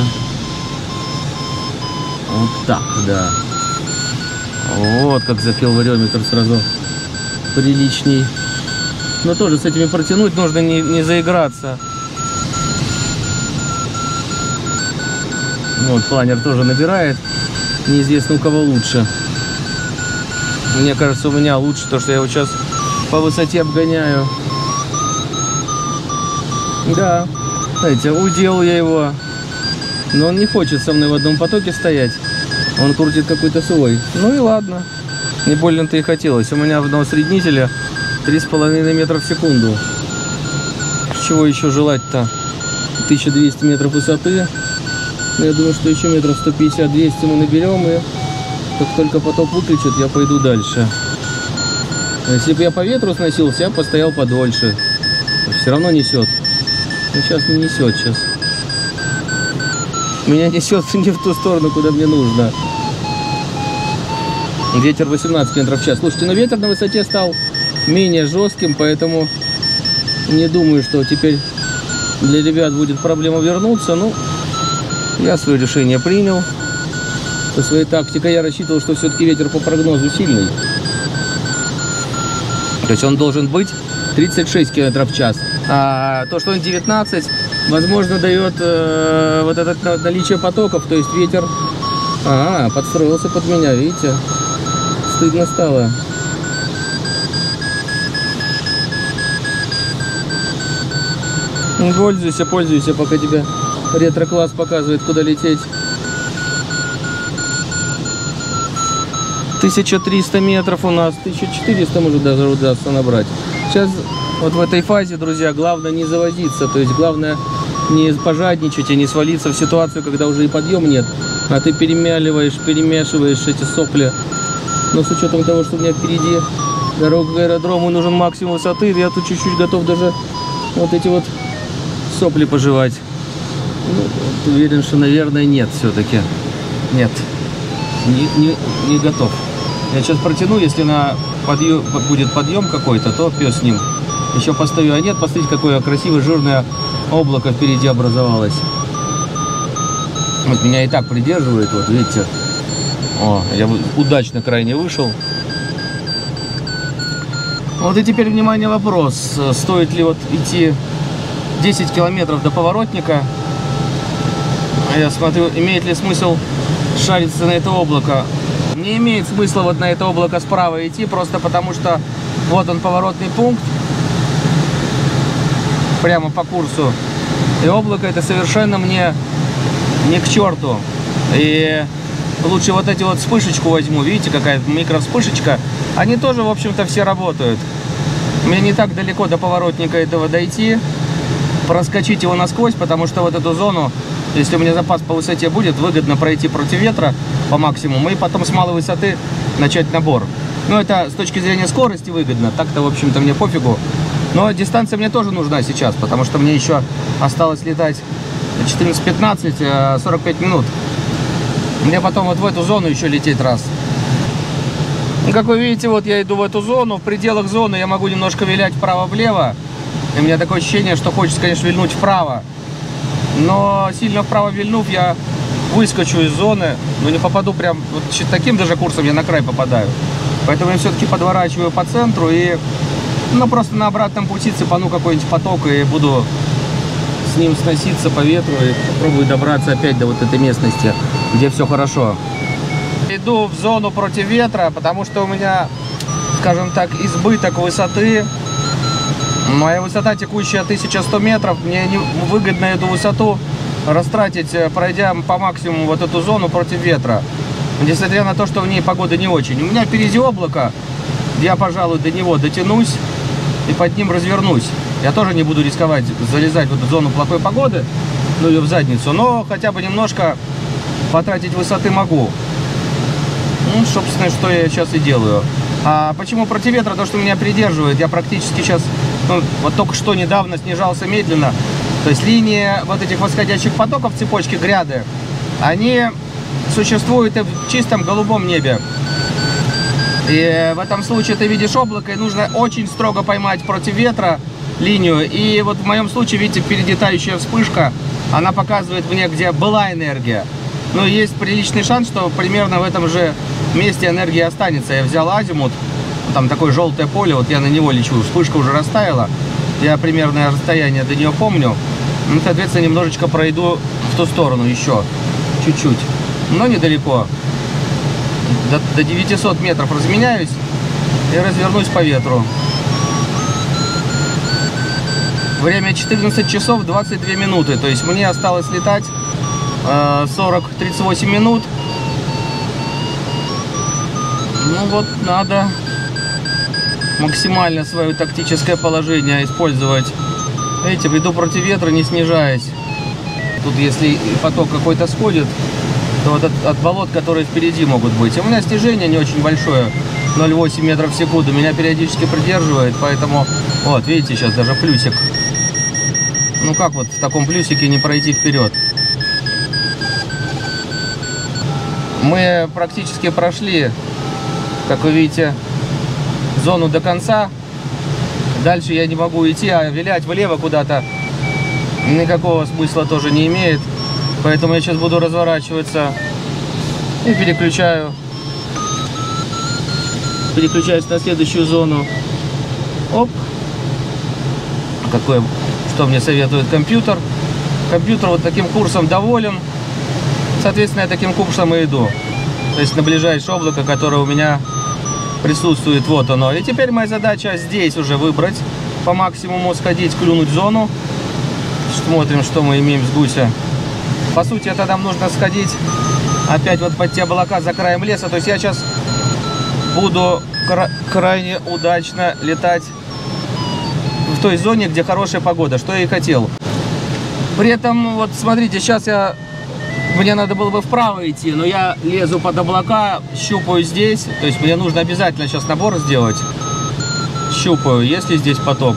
S1: Вот так, да. Вот как запел вариометр сразу приличней. Но тоже с этими протянуть нужно не, не заиграться. Вот планер тоже набирает. Неизвестно, у кого лучше. Мне кажется, у меня лучше, то, что я его сейчас по высоте обгоняю. Да, знаете, удел я его. Но он не хочет со мной в одном потоке стоять. Он крутит какой-то свой. Ну и ладно. Не больно-то и хотелось. У меня на усреднителе три с половиной метра в секунду. Чего еще желать-то? тысяча двести метров высоты. Но я думаю, что еще метров сто пятьдесят — двести мы наберем. И как только поток выключит, я пойду дальше. Если бы я по ветру сносился, я постоял подольше. Все равно несет. Но сейчас не несет сейчас. Меня несет не в ту сторону, куда мне нужно. Ветер восемнадцать метров в час. Слушайте, но ветер на высоте стал менее жестким, поэтому не думаю, что теперь для ребят будет проблема вернуться. Ну, я свое решение принял. Со своей тактикой я рассчитывал, что все-таки ветер по прогнозу сильный. То есть он должен быть тридцать шесть километров в час. А то, что он девятнадцать, возможно, дает э, вот это наличие потоков. То есть ветер а, подстроился под меня, видите? Стыдно стало. Пользуйся, пользуйся, пока тебя ретро-класс показывает, куда лететь. тысяча триста метров у нас, тысяча четыреста может даже удастся набрать. Сейчас вот в этой фазе, друзья, главное не завозиться. То есть главное не пожадничать и не свалиться в ситуацию, когда уже и подъем нет. А ты перемяливаешь, перемешиваешь эти сопли. Но с учетом того, что у меня впереди дорога к аэродрому, нужен максимум высоты, я тут чуть-чуть готов даже вот эти вот сопли пожевать. Ну, уверен, что, наверное, нет все-таки. Нет, не, не, не готов. Я сейчас протяну, если на подъем, будет подъем какой-то, то пес с ним. Еще постою, а нет, посмотрите, какое красивое жирное облако впереди образовалось. Вот меня и так придерживает, вот видите. О, я удачно крайне вышел. Вот и теперь, внимание, вопрос. Стоит ли вот идти десять километров до поворотника? Я смотрю, имеет ли смысл шариться на это облако? Не имеет смысла вот на это облако справа идти, просто потому что вот он поворотный пункт. Прямо по курсу. И облако это совершенно мне не к черту. И лучше вот эти вот вспышечку возьму. Видите, какая микровспышечка. Они тоже, в общем-то, все работают. Мне не так далеко до поворотника этого дойти. Проскочить его насквозь, потому что вот эту зону, если у меня запас по высоте будет, выгодно пройти против ветра по максимуму. И потом с малой высоты начать набор. Ну, это с точки зрения скорости выгодно. Так-то, в общем-то, мне пофигу. Но дистанция мне тоже нужна сейчас, потому что мне еще осталось летать четырнадцать пятнадцать, сорок пять минут. Мне потом вот в эту зону еще лететь раз. Как вы видите, вот я иду в эту зону. В пределах зоны я могу немножко вилять вправо-влево. И у меня такое ощущение, что хочется, конечно, вильнуть вправо. Но сильно вправо вильнув, я выскочу из зоны. Но не попаду прям вот таким даже курсом, я на край попадаю. Поэтому я все-таки подворачиваю по центру и... Ну, просто на обратном пути цепану какой-нибудь поток и буду с ним сноситься по ветру и попробую добраться опять до вот этой местности, где все хорошо. Иду в зону против ветра, потому что у меня, скажем так, избыток высоты. Моя высота текущая тысяча сто метров. Мне не выгодно эту высоту растратить, пройдя по максимуму вот эту зону против ветра. Несмотря на то, что в ней погода не очень. У меня впереди облако. Я, пожалуй, до него дотянусь и под ним развернусь. Я тоже не буду рисковать залезать в эту зону плохой погоды, ну ее в задницу, но хотя бы немножко потратить высоты могу. Ну, собственно, что я сейчас и делаю. А почему против ветра? То, что меня придерживает. Я практически сейчас, ну, вот только что недавно снижался медленно. То есть линии вот этих восходящих потоков цепочки гряды, они существуют в чистом голубом небе. И в этом случае ты видишь облако, и нужно очень строго поймать против ветра линию. И вот в моем случае, видите, впереди тающая вспышка, она показывает мне, где была энергия. Но есть приличный шанс, что примерно в этом же месте энергия останется. Я взял азимут, там такое желтое поле, вот я на него лечу, вспышка уже растаяла. Я примерное расстояние до нее помню. Ну, соответственно, немножечко пройду в ту сторону еще, чуть-чуть, но недалеко. До, до девятисот метров разменяюсь и развернусь по ветру. Время четырнадцать часов двадцать две минуты. То есть мне осталось летать э, сорок тридцать восемь минут. Ну вот, надо максимально свое тактическое положение использовать. Видите, иду против ветра, не снижаясь. Тут если поток какой-то сходит, то вот от, от болот, которые впереди могут быть. У меня стяжение не очень большое, ноль целых восемь метров в секунду. Меня периодически придерживает, поэтому, вот, видите, сейчас даже плюсик. Ну как вот в таком плюсике не пройти вперед? Мы практически прошли, как вы видите, зону до конца. Дальше я не могу идти, а вилять влево куда-то никакого смысла тоже не имеет. Поэтому я сейчас буду разворачиваться и переключаю. Переключаюсь на следующую зону. Оп. Какое, что мне советует компьютер. Компьютер вот таким курсом доволен. Соответственно, я таким курсом и иду. То есть на ближайшее облако, которое у меня присутствует. Вот оно. И теперь моя задача здесь уже выбрать. По максимуму сходить, клюнуть зону. Смотрим, что мы имеем с гуся. По сути, это нам нужно сходить опять вот под те облака за краем леса. То есть я сейчас буду кра крайне удачно летать в той зоне, где хорошая погода, что я и хотел. При этом, вот смотрите, сейчас я... Мне надо было бы вправо идти, но я лезу под облака, щупаю здесь. То есть мне нужно обязательно сейчас набор сделать. Щупаю, есть ли здесь поток.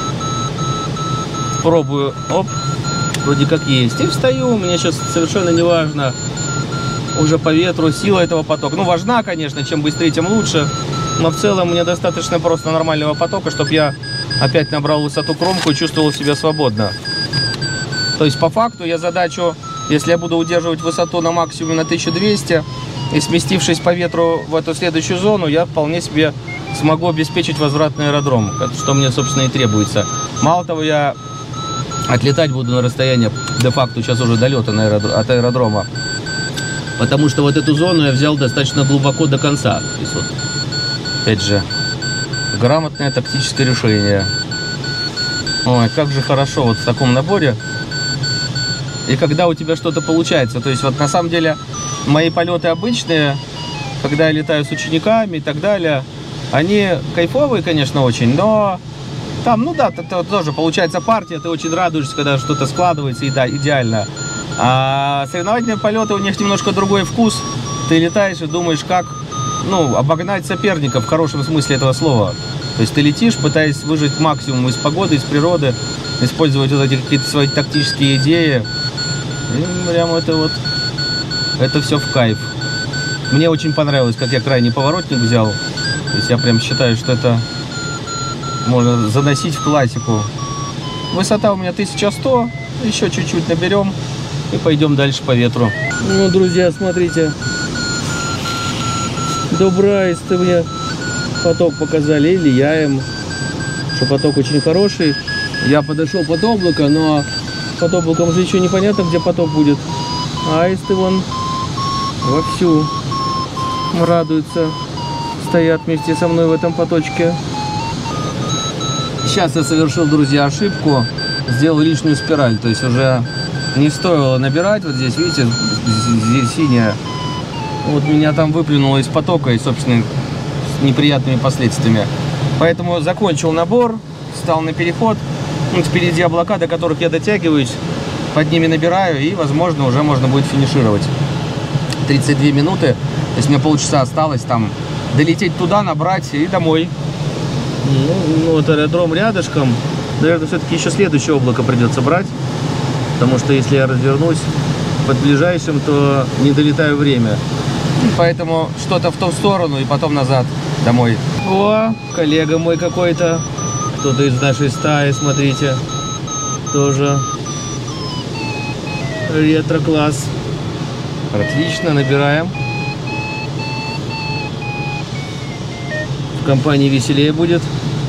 S1: Пробую, оп. Вроде как есть. И встаю, мне сейчас совершенно не важно уже по ветру сила этого потока. Ну, важна, конечно, чем быстрее, тем лучше. Но в целом мне достаточно просто нормального потока, чтобы я опять набрал высоту кромку и чувствовал себя свободно. То есть по факту я задачу, если я буду удерживать высоту на максимуме на тысячу двести, и сместившись по ветру в эту следующую зону, я вполне себе смогу обеспечить возвратный аэродром, что мне, собственно, и требуется. Мало того, я отлетать буду на расстояние де-факто сейчас уже долета на аэродром, от аэродрома. Потому что вот эту зону я взял достаточно глубоко до конца. То есть вот, опять же, грамотное тактическое решение. Ой, как же хорошо вот в таком наборе. И когда у тебя что-то получается. То есть вот на самом деле мои полеты обычные, когда я летаю с учениками и так далее, они кайфовые, конечно, очень, но... Там, ну да, это тоже получается партия, ты очень радуешься, когда что-то складывается, и да, идеально. А соревновательные полеты, у них немножко другой вкус. Ты летаешь и думаешь, как, ну, обогнать соперника в хорошем смысле этого слова. То есть ты летишь, пытаясь выжать максимум из погоды, из природы, использовать вот эти какие-то свои тактические идеи. И прям это вот, это все в кайф. Мне очень понравилось, как я крайний поворотник взял. То есть я прям считаю, что это... можно заносить в классику. Высота у меня тысяча сто. Еще чуть-чуть наберем и пойдем дальше по ветру. Ну, друзья, смотрите. Добрайс, ты мне поток показали, или я им, что поток очень хороший. Я подошел под облако, но под облаком же еще непонятно, где поток будет. Аисты вон вовсю радуются, стоят вместе со мной в этом поточке. Сейчас я совершил, друзья, ошибку. Сделал лишнюю спираль. То есть уже не стоило набирать. Вот здесь, видите, здесь синяя. Вот меня там выплюнуло из потока и, собственно, с неприятными последствиями. Поэтому закончил набор, встал на переход. Вот впереди облака, до которых я дотягиваюсь. Под ними набираю и, возможно, уже можно будет финишировать. тридцать две минуты. То есть мне полчаса осталось там долететь туда, набрать и домой. Ну, вот аэродром рядышком. Наверное, все-таки еще следующее облако придется брать. Потому что если я развернусь под ближайшим, то не долетаю время. Поэтому что-то в ту сторону и потом назад домой. О, коллега мой какой-то. Кто-то из нашей стаи, смотрите. Тоже ретро-класс. Отлично, набираем. В компании веселее будет.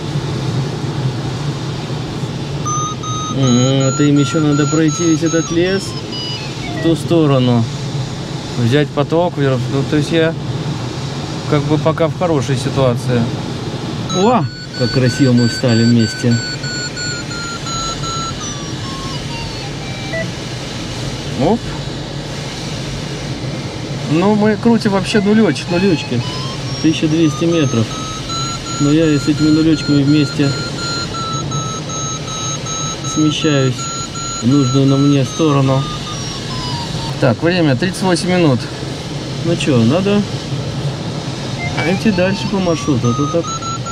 S1: Это им еще надо пройти весь этот лес в ту сторону. Взять поток. Ну, то есть я как бы пока в хорошей ситуации. О, как красиво мы встали вместе. Оп. Ну, мы крутим вообще нулеч, нулечки. тысяча двести метров. Но я с этими нулечками вместе смещаюсь в нужную на мне сторону. Так, время тридцать восемь минут. Ну что, надо идти дальше по маршруту. А то так...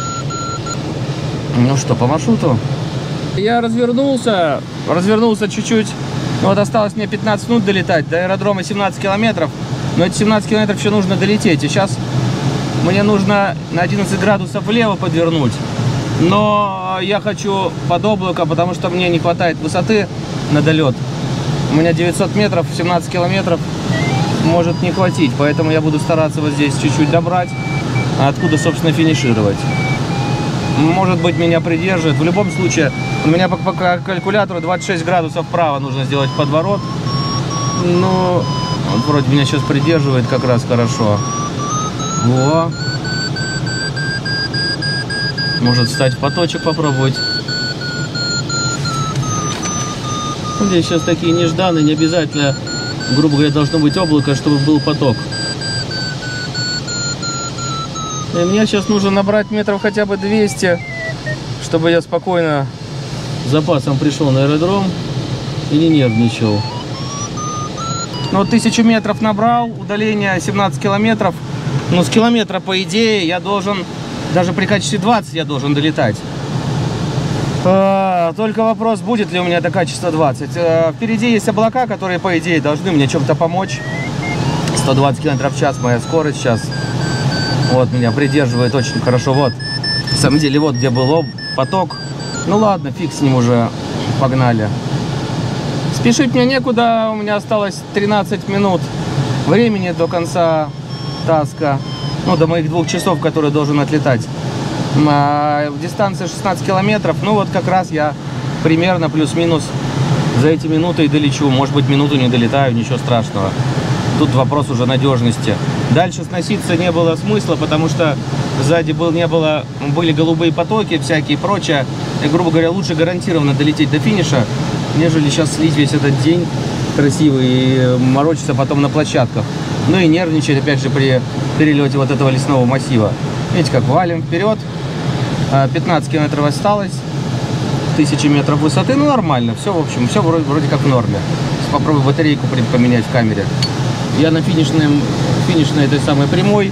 S1: Ну что, по маршруту? Я развернулся, развернулся чуть-чуть. Вот осталось мне пятнадцать минут долетать. До аэродрома семнадцать километров. Но эти семнадцать километров еще нужно долететь. И сейчас мне нужно на одиннадцать градусов влево подвернуть. Но я хочу под облако, потому что мне не хватает высоты на долет. У меня девятьсот метров, семнадцать километров может не хватить. Поэтому я буду стараться вот здесь чуть-чуть добрать, а откуда, собственно, финишировать. Может быть, меня придержит. В любом случае, у меня по, по калькулятору двадцать шесть градусов вправо нужно сделать подворот. Ну, вот вроде меня сейчас придерживает как раз хорошо. Во. Может встать в поточек попробовать. Здесь сейчас такие нежданные, не обязательно, грубо говоря, должно быть облако, чтобы был поток. И мне сейчас нужно набрать метров хотя бы двести, чтобы я спокойно с запасом пришел на аэродром и не нервничал. Ну, тысячу метров набрал, удаление семнадцать километров. Ну, с километра, по идее, я должен, даже при качестве двадцать я должен долетать. А, только вопрос, будет ли у меня это качество двадцать. А, впереди есть облака, которые, по идее, должны мне чем-то помочь. сто двадцать километров в час моя скорость сейчас. Вот, меня придерживает очень хорошо. Вот, на самом деле, вот где был поток. Ну ладно, фиг с ним уже, погнали. Спешить мне некуда, у меня осталось тринадцать минут времени до конца таска. Ну, до моих двух часов, которые должен отлетать. А, дистанция шестнадцать километров, ну вот как раз я примерно плюс-минус за эти минуты и долечу. Может быть, минуту не долетаю, ничего страшного. Тут вопрос уже надежности. Дальше сноситься не было смысла, потому что сзади был, не было, были голубые потоки всякие и прочее. И, грубо говоря, лучше гарантированно долететь до финиша, нежели сейчас слить весь этот день красивый и морочиться потом на площадках. Ну и нервничать, опять же, при перелете вот этого лесного массива. Видите, как валим вперед. пятнадцать километров осталось. тысяча метров высоты. Ну, нормально. Все, в общем, все вроде, вроде как в норме. Сейчас попробую батарейку поменять в камере. Я на финишной, финишной этой самой прямой.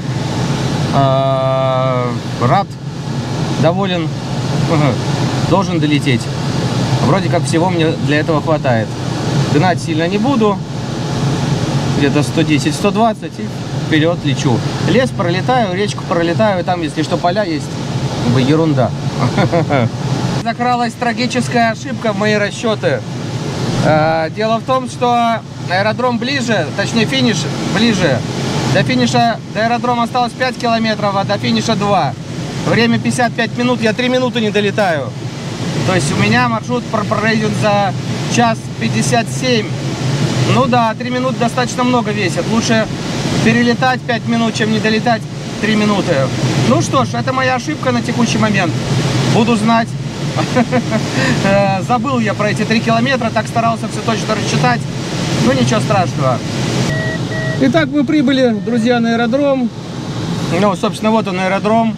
S1: А, рад, доволен. Должен долететь. Вроде как всего мне для этого хватает. Гнать сильно не буду. Где-то сто десять — сто двадцать и вперед лечу. Лес пролетаю, речку пролетаю. Там, если что, поля есть. Как бы ерунда. Закралась трагическая ошибка в мои расчеты. Дело в том, что аэродром ближе, точнее финиш ближе. До финиша, до аэродрома осталось пять километров, а до финиша два. Время пятьдесят пять минут, я три минуты не долетаю. То есть у меня маршрут пройден за час пятьдесят семь. Ну да, три минуты достаточно много весит. Лучше перелетать пять минут, чем не долетать три минуты. Ну что ж, это моя ошибка на текущий момент. Буду знать, Забыл я про эти три километра, так старался все точно рассчитать. Ну, ничего страшного. Итак, мы прибыли, друзья, на аэродром. Ну, собственно, вот он, аэродром.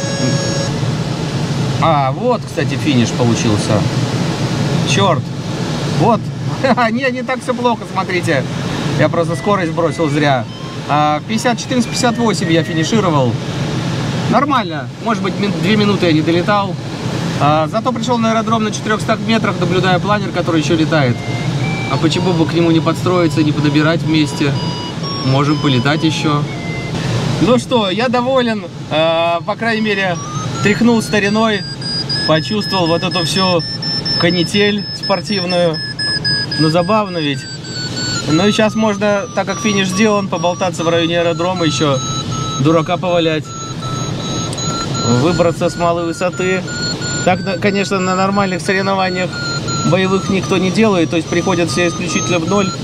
S1: А, вот, кстати, финиш получился. Черт. Вот. Не, не так все плохо, смотрите. Я просто скорость бросил зря. пятьдесят четыре пятьдесят восемь я финишировал. Нормально. Может быть, две минуты я не долетал. Зато пришел на аэродром на четырёхстах метрах, наблюдая планер, который еще летает. А почему бы к нему не подстроиться, не подобирать вместе? Можем полетать еще. Ну что, я доволен. По крайней мере, тряхнул стариной. Почувствовал вот эту всю канитель спортивную. Ну, забавно ведь. Ну и сейчас можно, так как финиш сделан, поболтаться в районе аэродрома, еще дурака повалять. Выбраться с малой высоты. Так, конечно, на нормальных соревнованиях боевых никто не делает, то есть приходят все исключительно в ноль.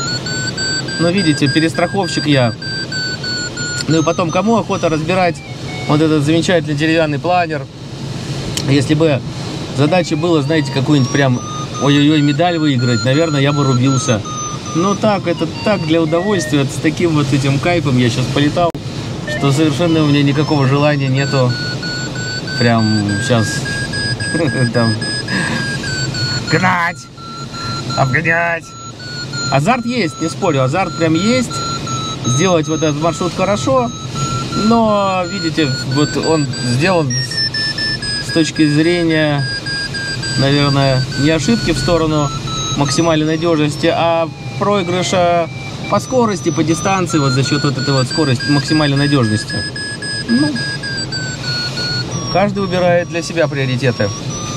S1: Но видите, перестраховщик я. Ну и потом, кому охота разбирать вот этот замечательный деревянный планер? Если бы задача была, знаете, какую-нибудь прям ой-ой-ой медаль выиграть, наверное, я бы рубился. Но так, это так, для удовольствия, с таким вот этим кайфом я сейчас полетал, что совершенно у меня никакого желания нету прям сейчас там гнать, обгонять. Азарт есть, не спорю, азарт прям есть. Сделать вот этот маршрут хорошо, но, видите, вот он сделан с точки зрения, наверное, не ошибки в сторону максимальной надежности, а проигрыша по скорости, по дистанции, вот за счет вот этой вот скорости, максимальной надежности. Ну, каждый выбирает для себя приоритеты.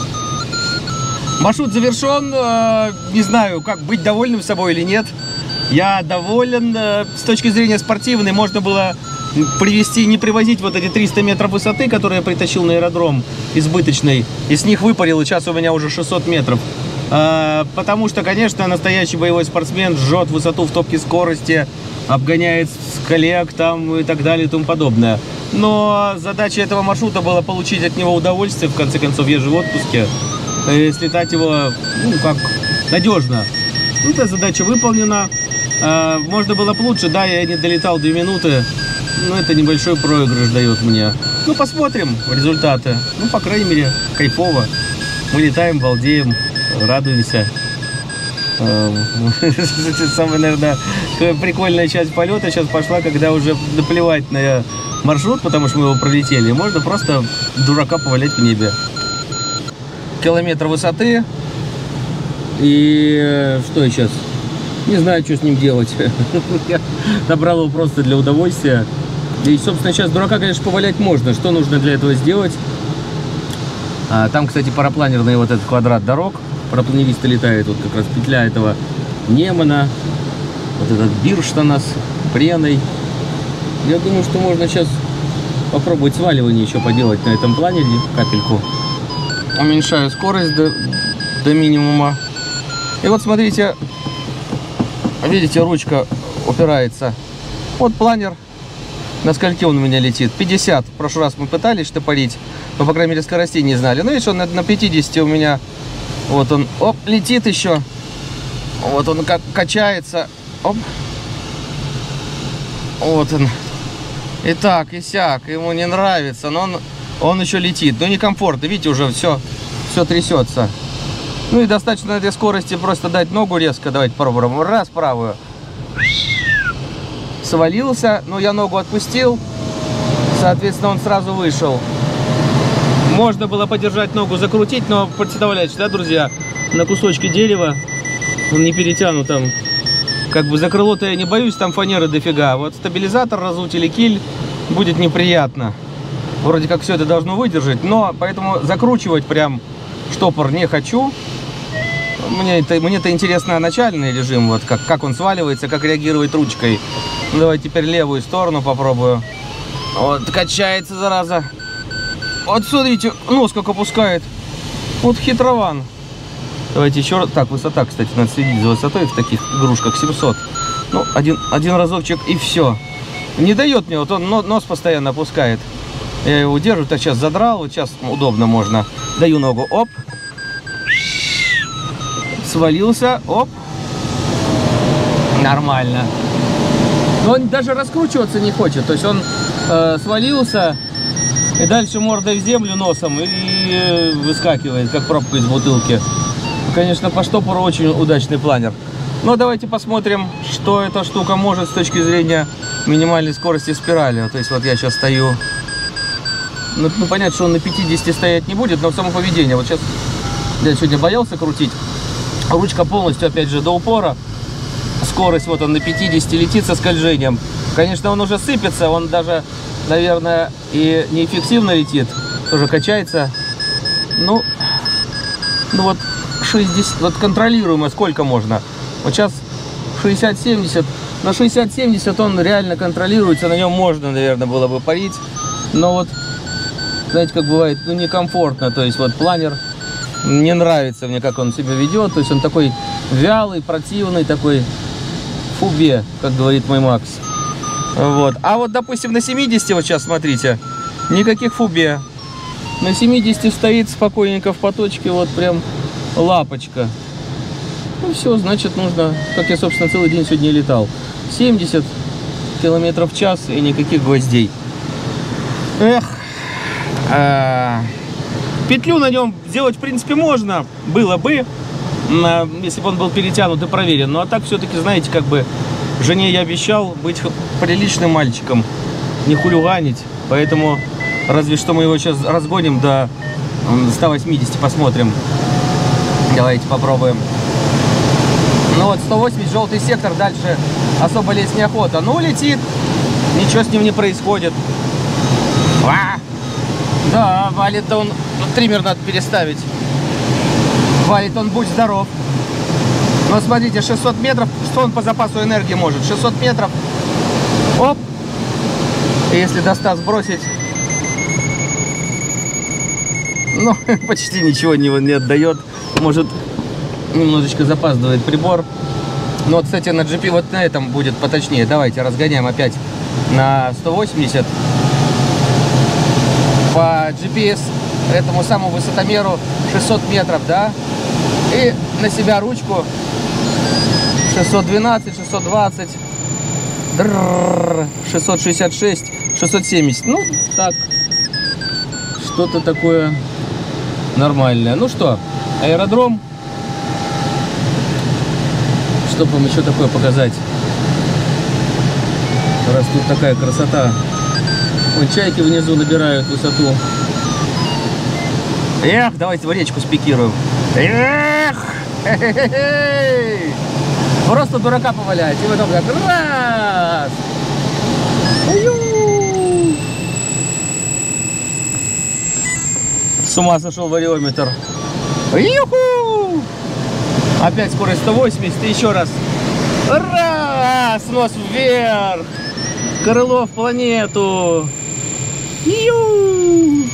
S1: Маршрут завершен. Не знаю, как быть довольным собой или нет. Я доволен. С точки зрения спортивной можно было привезти, не привозить вот эти триста метров высоты, которые я притащил на аэродром избыточный. И с них выпарил, и сейчас у меня уже шестьсот метров. Потому что, конечно, настоящий боевой спортсмен жжет высоту в топке скорости, обгоняет коллег там и так далее и тому подобное. Но задача этого маршрута была получить от него удовольствие, в конце концов, я же в отпуске, и слетать его, ну, как надежно. Эта задача выполнена. Можно было бы лучше, да, я не долетал две минуты, но это небольшой проигрыш дает мне. Ну, посмотрим результаты. Ну, по крайней мере, кайфово. Мы летаем, балдеем, радуемся. Самая, наверное, прикольная часть полета сейчас пошла, когда уже наплевать на маршрут, потому что мы его пролетели. Можно просто дурака повалять в небе. Километр высоты. И что сейчас? Не знаю, что с ним делать. Я набрал его просто для удовольствия. И, собственно, сейчас дурака, конечно, повалять можно. Что нужно для этого сделать? А, там, кстати, парапланерный вот этот квадрат дорог. Парапланеристы летает, вот как раз петля этого Немана. Вот этот Бирштана с Преной. Я думаю, что можно сейчас попробовать сваливание еще поделать на этом планере. Капельку. Уменьшаю скорость до, до минимума. И вот смотрите, видите, ручка упирается. Вот планер. На скольки он у меня летит? пятьдесят. В прошлый раз мы пытались штопорить, но, по крайней мере, скоростей не знали. Ну, видишь, он на, на пятидесяти у меня. Вот он, оп, летит еще. Вот он как качается. Оп. Вот он. И так, и сяк. Ему не нравится, но он, он еще летит. Ну, некомфортно. Видите, уже все, все трясется. Ну, и достаточно на этой скорости просто дать ногу резко. Давайте попробуем. Раз, правую. Свалился. Ну, я ногу отпустил. Соответственно, он сразу вышел. Можно было подержать ногу, закрутить, но представляете, да, друзья, на кусочке дерева, он не перетянут там. Как бы за крыло-то я не боюсь, там фанеры дофига. Вот стабилизатор разуть или киль будет неприятно. Вроде как все это должно выдержать, но поэтому закручивать прям штопор не хочу. Мне это, мне это интересно начальный режим, вот как, как он сваливается, как реагирует ручкой. Ну, давай теперь левую сторону попробую. Вот, качается, зараза. Вот смотрите, нос как опускает. Вот хитрован. Давайте еще раз. Так, высота, кстати, надо следить за высотой в таких игрушках. семьсот. Ну, один, один разочек и все. Не дает мне, вот он нос постоянно опускает. Я его удерживаю, так сейчас задрал, вот сейчас удобно можно. Даю ногу, оп. Свалился, оп. Нормально. Но он даже раскручиваться не хочет. То есть он э, свалился и дальше мордой в землю носом и э, выскакивает, как пробка из бутылки. Конечно, по штопору очень удачный планер. Но давайте посмотрим, что эта штука может с точки зрения минимальной скорости спирали. То есть вот я сейчас стою. Ну, ну понятно, что он на пятидесяти стоять не будет, но само поведение. Вот сейчас я сегодня боялся крутить. Ручка полностью, опять же, до упора. Скорость вот он на пятидесяти летит со скольжением. Конечно, он уже сыпется, он даже, наверное, и неэффективно летит. Тоже качается. Ну, ну вот шестьдесят, вот контролируемо сколько можно. Вот сейчас шестьдесят-семьдесят. На шестьдесят-семьдесят он реально контролируется, на нем можно, наверное, было бы парить. Но вот, знаете, как бывает, ну, некомфортно. То есть вот планер, не нравится мне, как он себя ведет. То есть он такой вялый, противный, такой фубе, как говорит мой Макс. Вот. А вот, допустим, на семидесяти, вот сейчас смотрите, никаких фубе. На семидесяти стоит спокойненько в поточке, вот прям лапочка. Ну все, значит, нужно, как я, собственно, целый день сегодня и летал. семьдесят километров в час и никаких гвоздей. Эх. А, петлю на нем сделать, в принципе, можно. Было бы, если бы он был перетянут и проверен. Ну, а так все-таки, знаете, как бы жене я обещал быть приличным мальчиком, не хулиганить. Поэтому разве что мы его сейчас разгоним до ста восьмидесяти, посмотрим. Давайте попробуем. Ну вот, сто восемьдесят, желтый сектор, дальше особо лезть неохота. Ну, летит, ничего с ним не происходит. А! Да, валит он, ну, триммер надо переставить. Валит он, будь здоров. Но смотрите, шестьсот метров, что он по запасу энергии может? шестьсот метров, оп. И если до ста сбросить, ну, почти ничего не, не отдает. Может, немножечко запаздывает прибор. Но вот, кстати, на джи пи вот на этом будет поточнее. Давайте разгоняем опять на сто восемьдесят. По джи пи эс, этому самому высотомеру, шестьсот метров, да? И на себя ручку шестьсот двенадцать, шестьсот двадцать, шестьсот шестьдесят шесть, шестьсот семьдесят. Ну, так, что-то такое нормальное. Ну что, аэродром. Что вам еще такое показать? Раз тут такая красота. Вон чайки внизу набирают высоту. Эх, давайте в речку спикируем. Эх! Хе-хе-хе! Просто дурака повалять. И потом так раз! Ю! С ума сошел вариометр. Юху! Опять скорость сто восемьдесят. И еще раз. Раз! Нос вверх! Крыло в планету! Ю!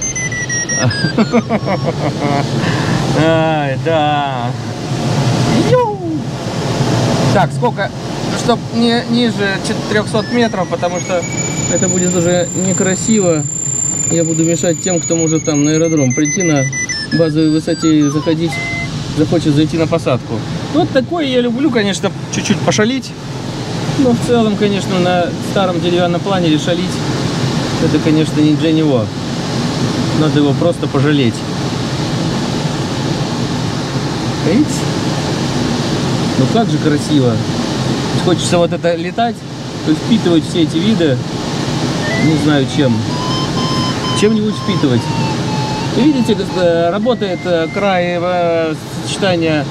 S1: Ай, да. Ю! Так, сколько? Чтоб не ниже четырёхсот метров, потому что это будет уже некрасиво. Я буду мешать тем, кто может там на аэродром прийти на базовой высоте и заходить, захочет зайти на посадку. Вот такое я люблю, конечно, чуть-чуть пошалить. Но в целом, конечно, на старом деревянном планере шалить, это, конечно, не для него. Надо его просто пожалеть. Видите? Ну как же красиво. Хочется вот это летать, то есть впитывать все эти виды, не знаю чем. Чем-нибудь впитывать. И видите, работает край сочетания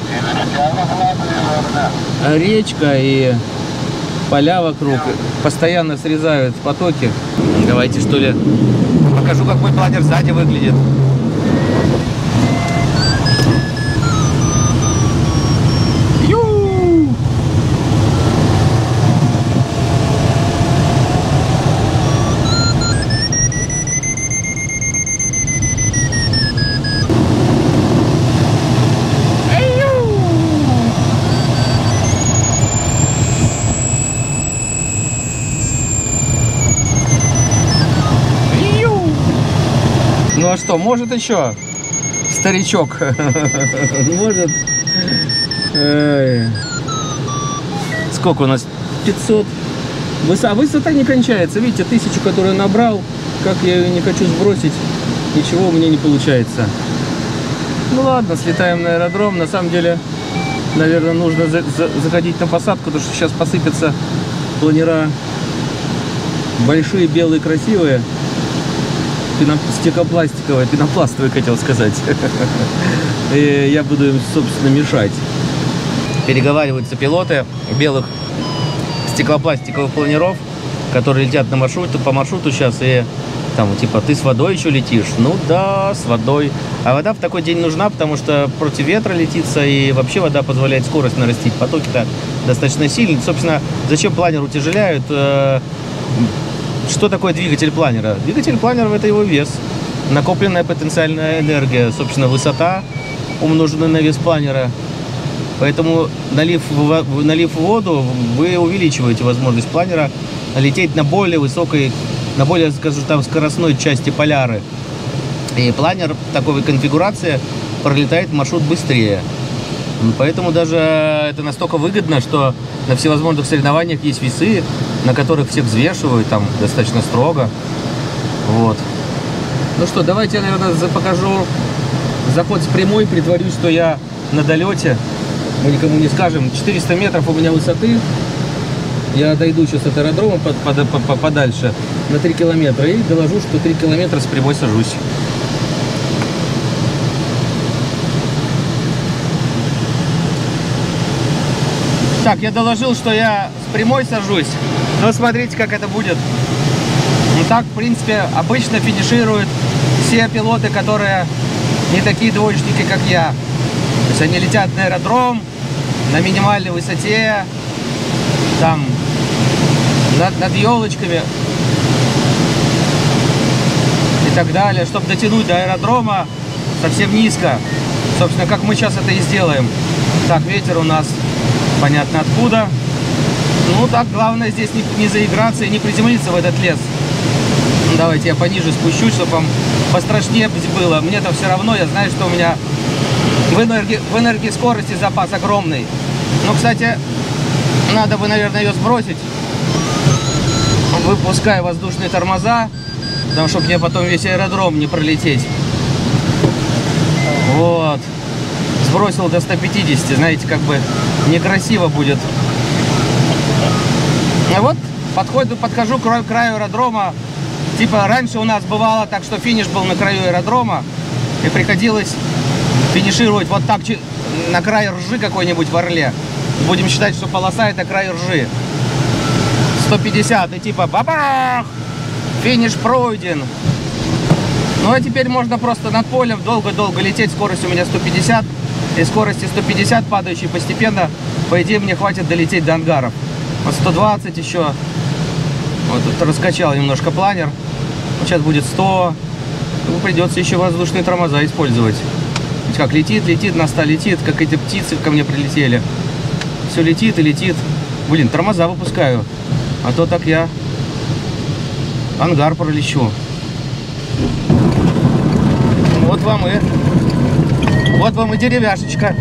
S1: речка и поля вокруг. Постоянно срезают потоки. Давайте, что ли, покажу, как мой планер сзади выглядит. Ну а что, может еще старичок? Может. Сколько у нас? пятьсот. Высота, высота не кончается. Видите, тысячу, которую набрал, как я ее не хочу сбросить, ничего у меня не получается. Ну ладно, слетаем на аэродром. На самом деле, наверное, нужно за за заходить на посадку, потому что сейчас посыпятся планера большие, белые, красивые. Стеклопластиковые, пенопластовые, хотел сказать. И я буду им, собственно, мешать. Переговариваются пилоты белых стеклопластиковых планеров, которые летят на маршруте, по маршруту сейчас, и там, типа, ты с водой еще летишь? Ну да, с водой. А вода в такой день нужна, потому что против ветра летится, и вообще вода позволяет скорость нарастить. Потоки-то достаточно сильные. Собственно, зачем планер утяжеляют? Что такое двигатель планера? Двигатель планера — это его вес, накопленная потенциальная энергия, собственно, высота, умноженная на вес планера. Поэтому, налив, налив воду, вы увеличиваете возможность планера лететь на более высокой, на более, скажем, там, скоростной части поляры. И планер в такой конфигурации пролетает маршрут быстрее. Поэтому даже это настолько выгодно, что на всевозможных соревнованиях есть весы, на которых всех взвешивают, там достаточно строго. Вот. Ну что, давайте я, наверное, покажу заход с прямой, притворюсь, что я на долете. Мы никому не скажем. четыреста метров у меня высоты. Я дойду сейчас от аэродрома под, под, под, подальше на три километра и доложу, что три километра с прямой сажусь. Так, я доложил, что я с прямой сажусь. Но смотрите, как это будет. Ну так, в принципе, обычно финишируют все пилоты, которые не такие двоечники, как я. То есть они летят на аэродром, на минимальной высоте, там, над, над елочками и так далее, чтобы дотянуть до аэродрома совсем низко. Собственно, как мы сейчас это и сделаем. Так, ветер у нас понятно откуда. Ну так, главное здесь не, не заиграться и не приземлиться в этот лес. Ну, давайте я пониже спущусь, чтобы вам пострашнее было. Мне-то все равно, я знаю, что у меня в энергии, в энергии скорости запас огромный. Ну, кстати, надо бы, наверное, ее сбросить, выпуская воздушные тормоза, потому что мне потом весь аэродром не пролететь. Вот. Сбросил до ста пятидесяти, знаете, как бы некрасиво будет. А вот подходу, подхожу к краю, краю аэродрома. Типа раньше у нас бывало так, что финиш был на краю аэродрома, и приходилось финишировать вот так на край ржи какой-нибудь в Орле. Будем считать, что полоса — это край ржи. сто пятьдесят, и типа бабах! Финиш пройден. Ну а теперь можно просто над полем долго-долго лететь. Скорость у меня сто пятьдесят. И скорости сто пятьдесят, падающей постепенно, по идее, мне хватит долететь до ангаров. Вот сто двадцать еще. Вот тут раскачал немножко планер. Сейчас будет сто. Ну, придется еще воздушные тормоза использовать. Ведь как летит, летит, на ста летит, как эти птицы ко мне прилетели. Все летит и летит. Блин, тормоза выпускаю. А то так я ангар пролечу. Вот вам и... Вот вам и деревяшечка.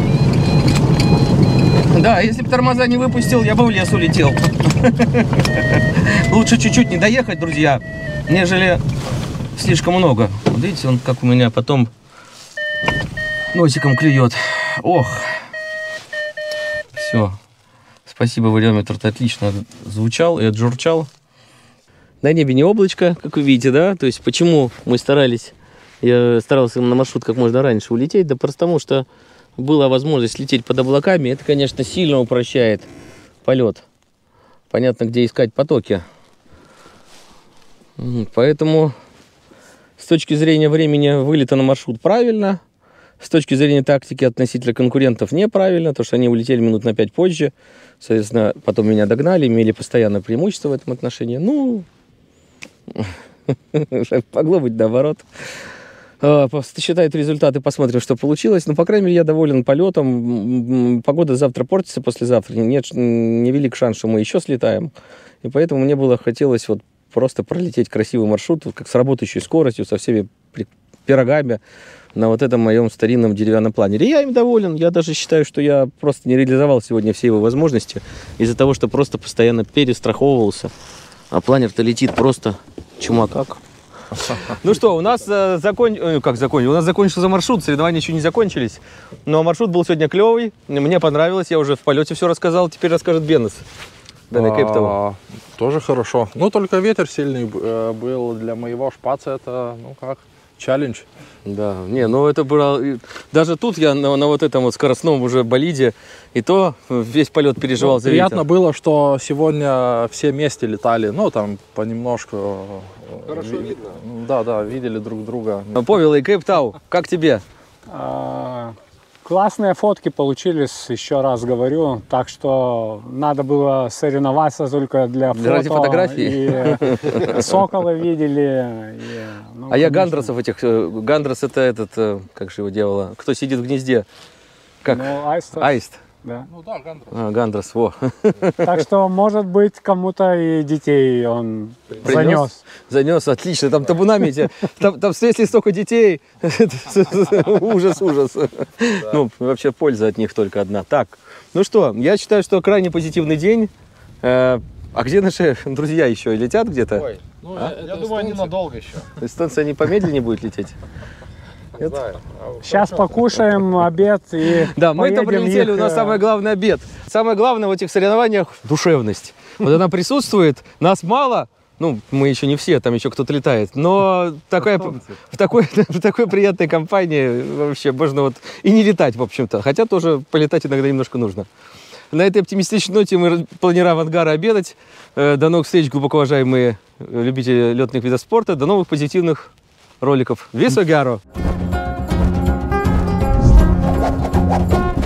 S1: Да, если бы тормоза не выпустил, я бы в лес улетел. Лучше чуть-чуть не доехать, друзья, нежели слишком много. Вот видите, он как у меня потом носиком клюет. Ох. Все. Спасибо, вариометр отлично звучал и отжурчал. На небе не облачко, как вы видите, да? То есть почему мы старались... Я старался на маршрут как можно раньше улететь, да просто потому, что была возможность лететь под облаками. Это, конечно, сильно упрощает полет. Понятно, где искать потоки. Поэтому с точки зрения времени вылета на маршрут правильно. С точки зрения тактики относительно конкурентов неправильно, потому что они улетели минут на пять позже. Соответственно, потом меня догнали, имели постоянное преимущество в этом отношении. Ну, могло быть наоборот. Считают результаты, посмотрим, что получилось. Но, по крайней мере, я доволен полетом. Погода завтра портится, послезавтра. Нет, невелик шанс, что мы еще слетаем. И поэтому мне было хотелось вот просто пролететь красивый маршрут, вот как с работающей скоростью, со всеми пирогами на вот этом моем старинном деревянном планере. Я им доволен. Я даже считаю, что я просто не реализовал сегодня все его возможности из-за того, что просто постоянно перестраховывался. А планер-то летит просто чума как. Ну что, у нас э, закон... э, как закон... у нас закончился маршрут, соревнования еще не закончились. Но маршрут был сегодня клевый, мне понравилось, я уже в полете все рассказал, теперь расскажет Беннес. Бенне Кейптаун.
S4: Тоже хорошо. Ну, только ветер сильный э, был для моего шпаца, это, ну как, челлендж.
S1: Да, не, ну это было... Даже тут я на, на вот этом вот скоростном уже болиде, и то весь полет переживал
S4: ну,
S1: за
S4: приятно
S1: ветер.
S4: было, что сегодня все вместе летали, ну, там понемножку.
S5: Хорошо
S4: ви-
S5: видно.
S4: Да, да, видели друг друга.
S1: Павел и Кейптаун, как тебе?
S6: А, Классные фотки получились, еще раз говорю. Так что надо было соревноваться только для фото.
S1: Ради фотографий?
S6: И соколы видели. и, ну,
S1: А я
S6: конечно,
S1: Гандросов этих... э, Гандрос это этот, э, как же его дьявола, кто сидит в гнезде? Как?
S6: Ну, аист,
S1: Аист.
S6: да.
S4: Ну да, Гандрос.
S1: А, Гандрос, во.
S6: Так что, может быть, кому-то и детей он
S1: Принес?
S6: занес.
S1: Занес, отлично. Там табунами эти, там, там встретили столько детей. Ужас, ужас. Ну, вообще польза от них только одна. Так, ну что, я считаю, что крайне позитивный день. Э, А где наши друзья еще? Летят где-то?
S5: Ой,
S4: Ну,
S1: А?
S4: это
S5: я думаю,
S4: эстонцы.
S5: ненадолго еще.
S1: Эстонцы они помедленнее будут лететь?
S5: Не знаю. А
S6: Сейчас покушаем обед и
S1: Да, мы-то
S6: поедем
S1: прилетели,
S6: их,
S1: у нас
S6: э,
S1: самый главный обед. Самое главное в этих соревнованиях – душевность. Вот она присутствует, нас мало, ну, мы еще не все, там еще кто-то летает, но такая, в, такой, в такой приятной компании вообще можно вот и не летать, в общем-то, хотя тоже полетать иногда немножко нужно. На этой оптимистичной ноте мы планируем авангара обедать. Э, До новых встреч, глубоко уважаемые любители летных видов спорта. До новых позитивных роликов. Висо Гаро!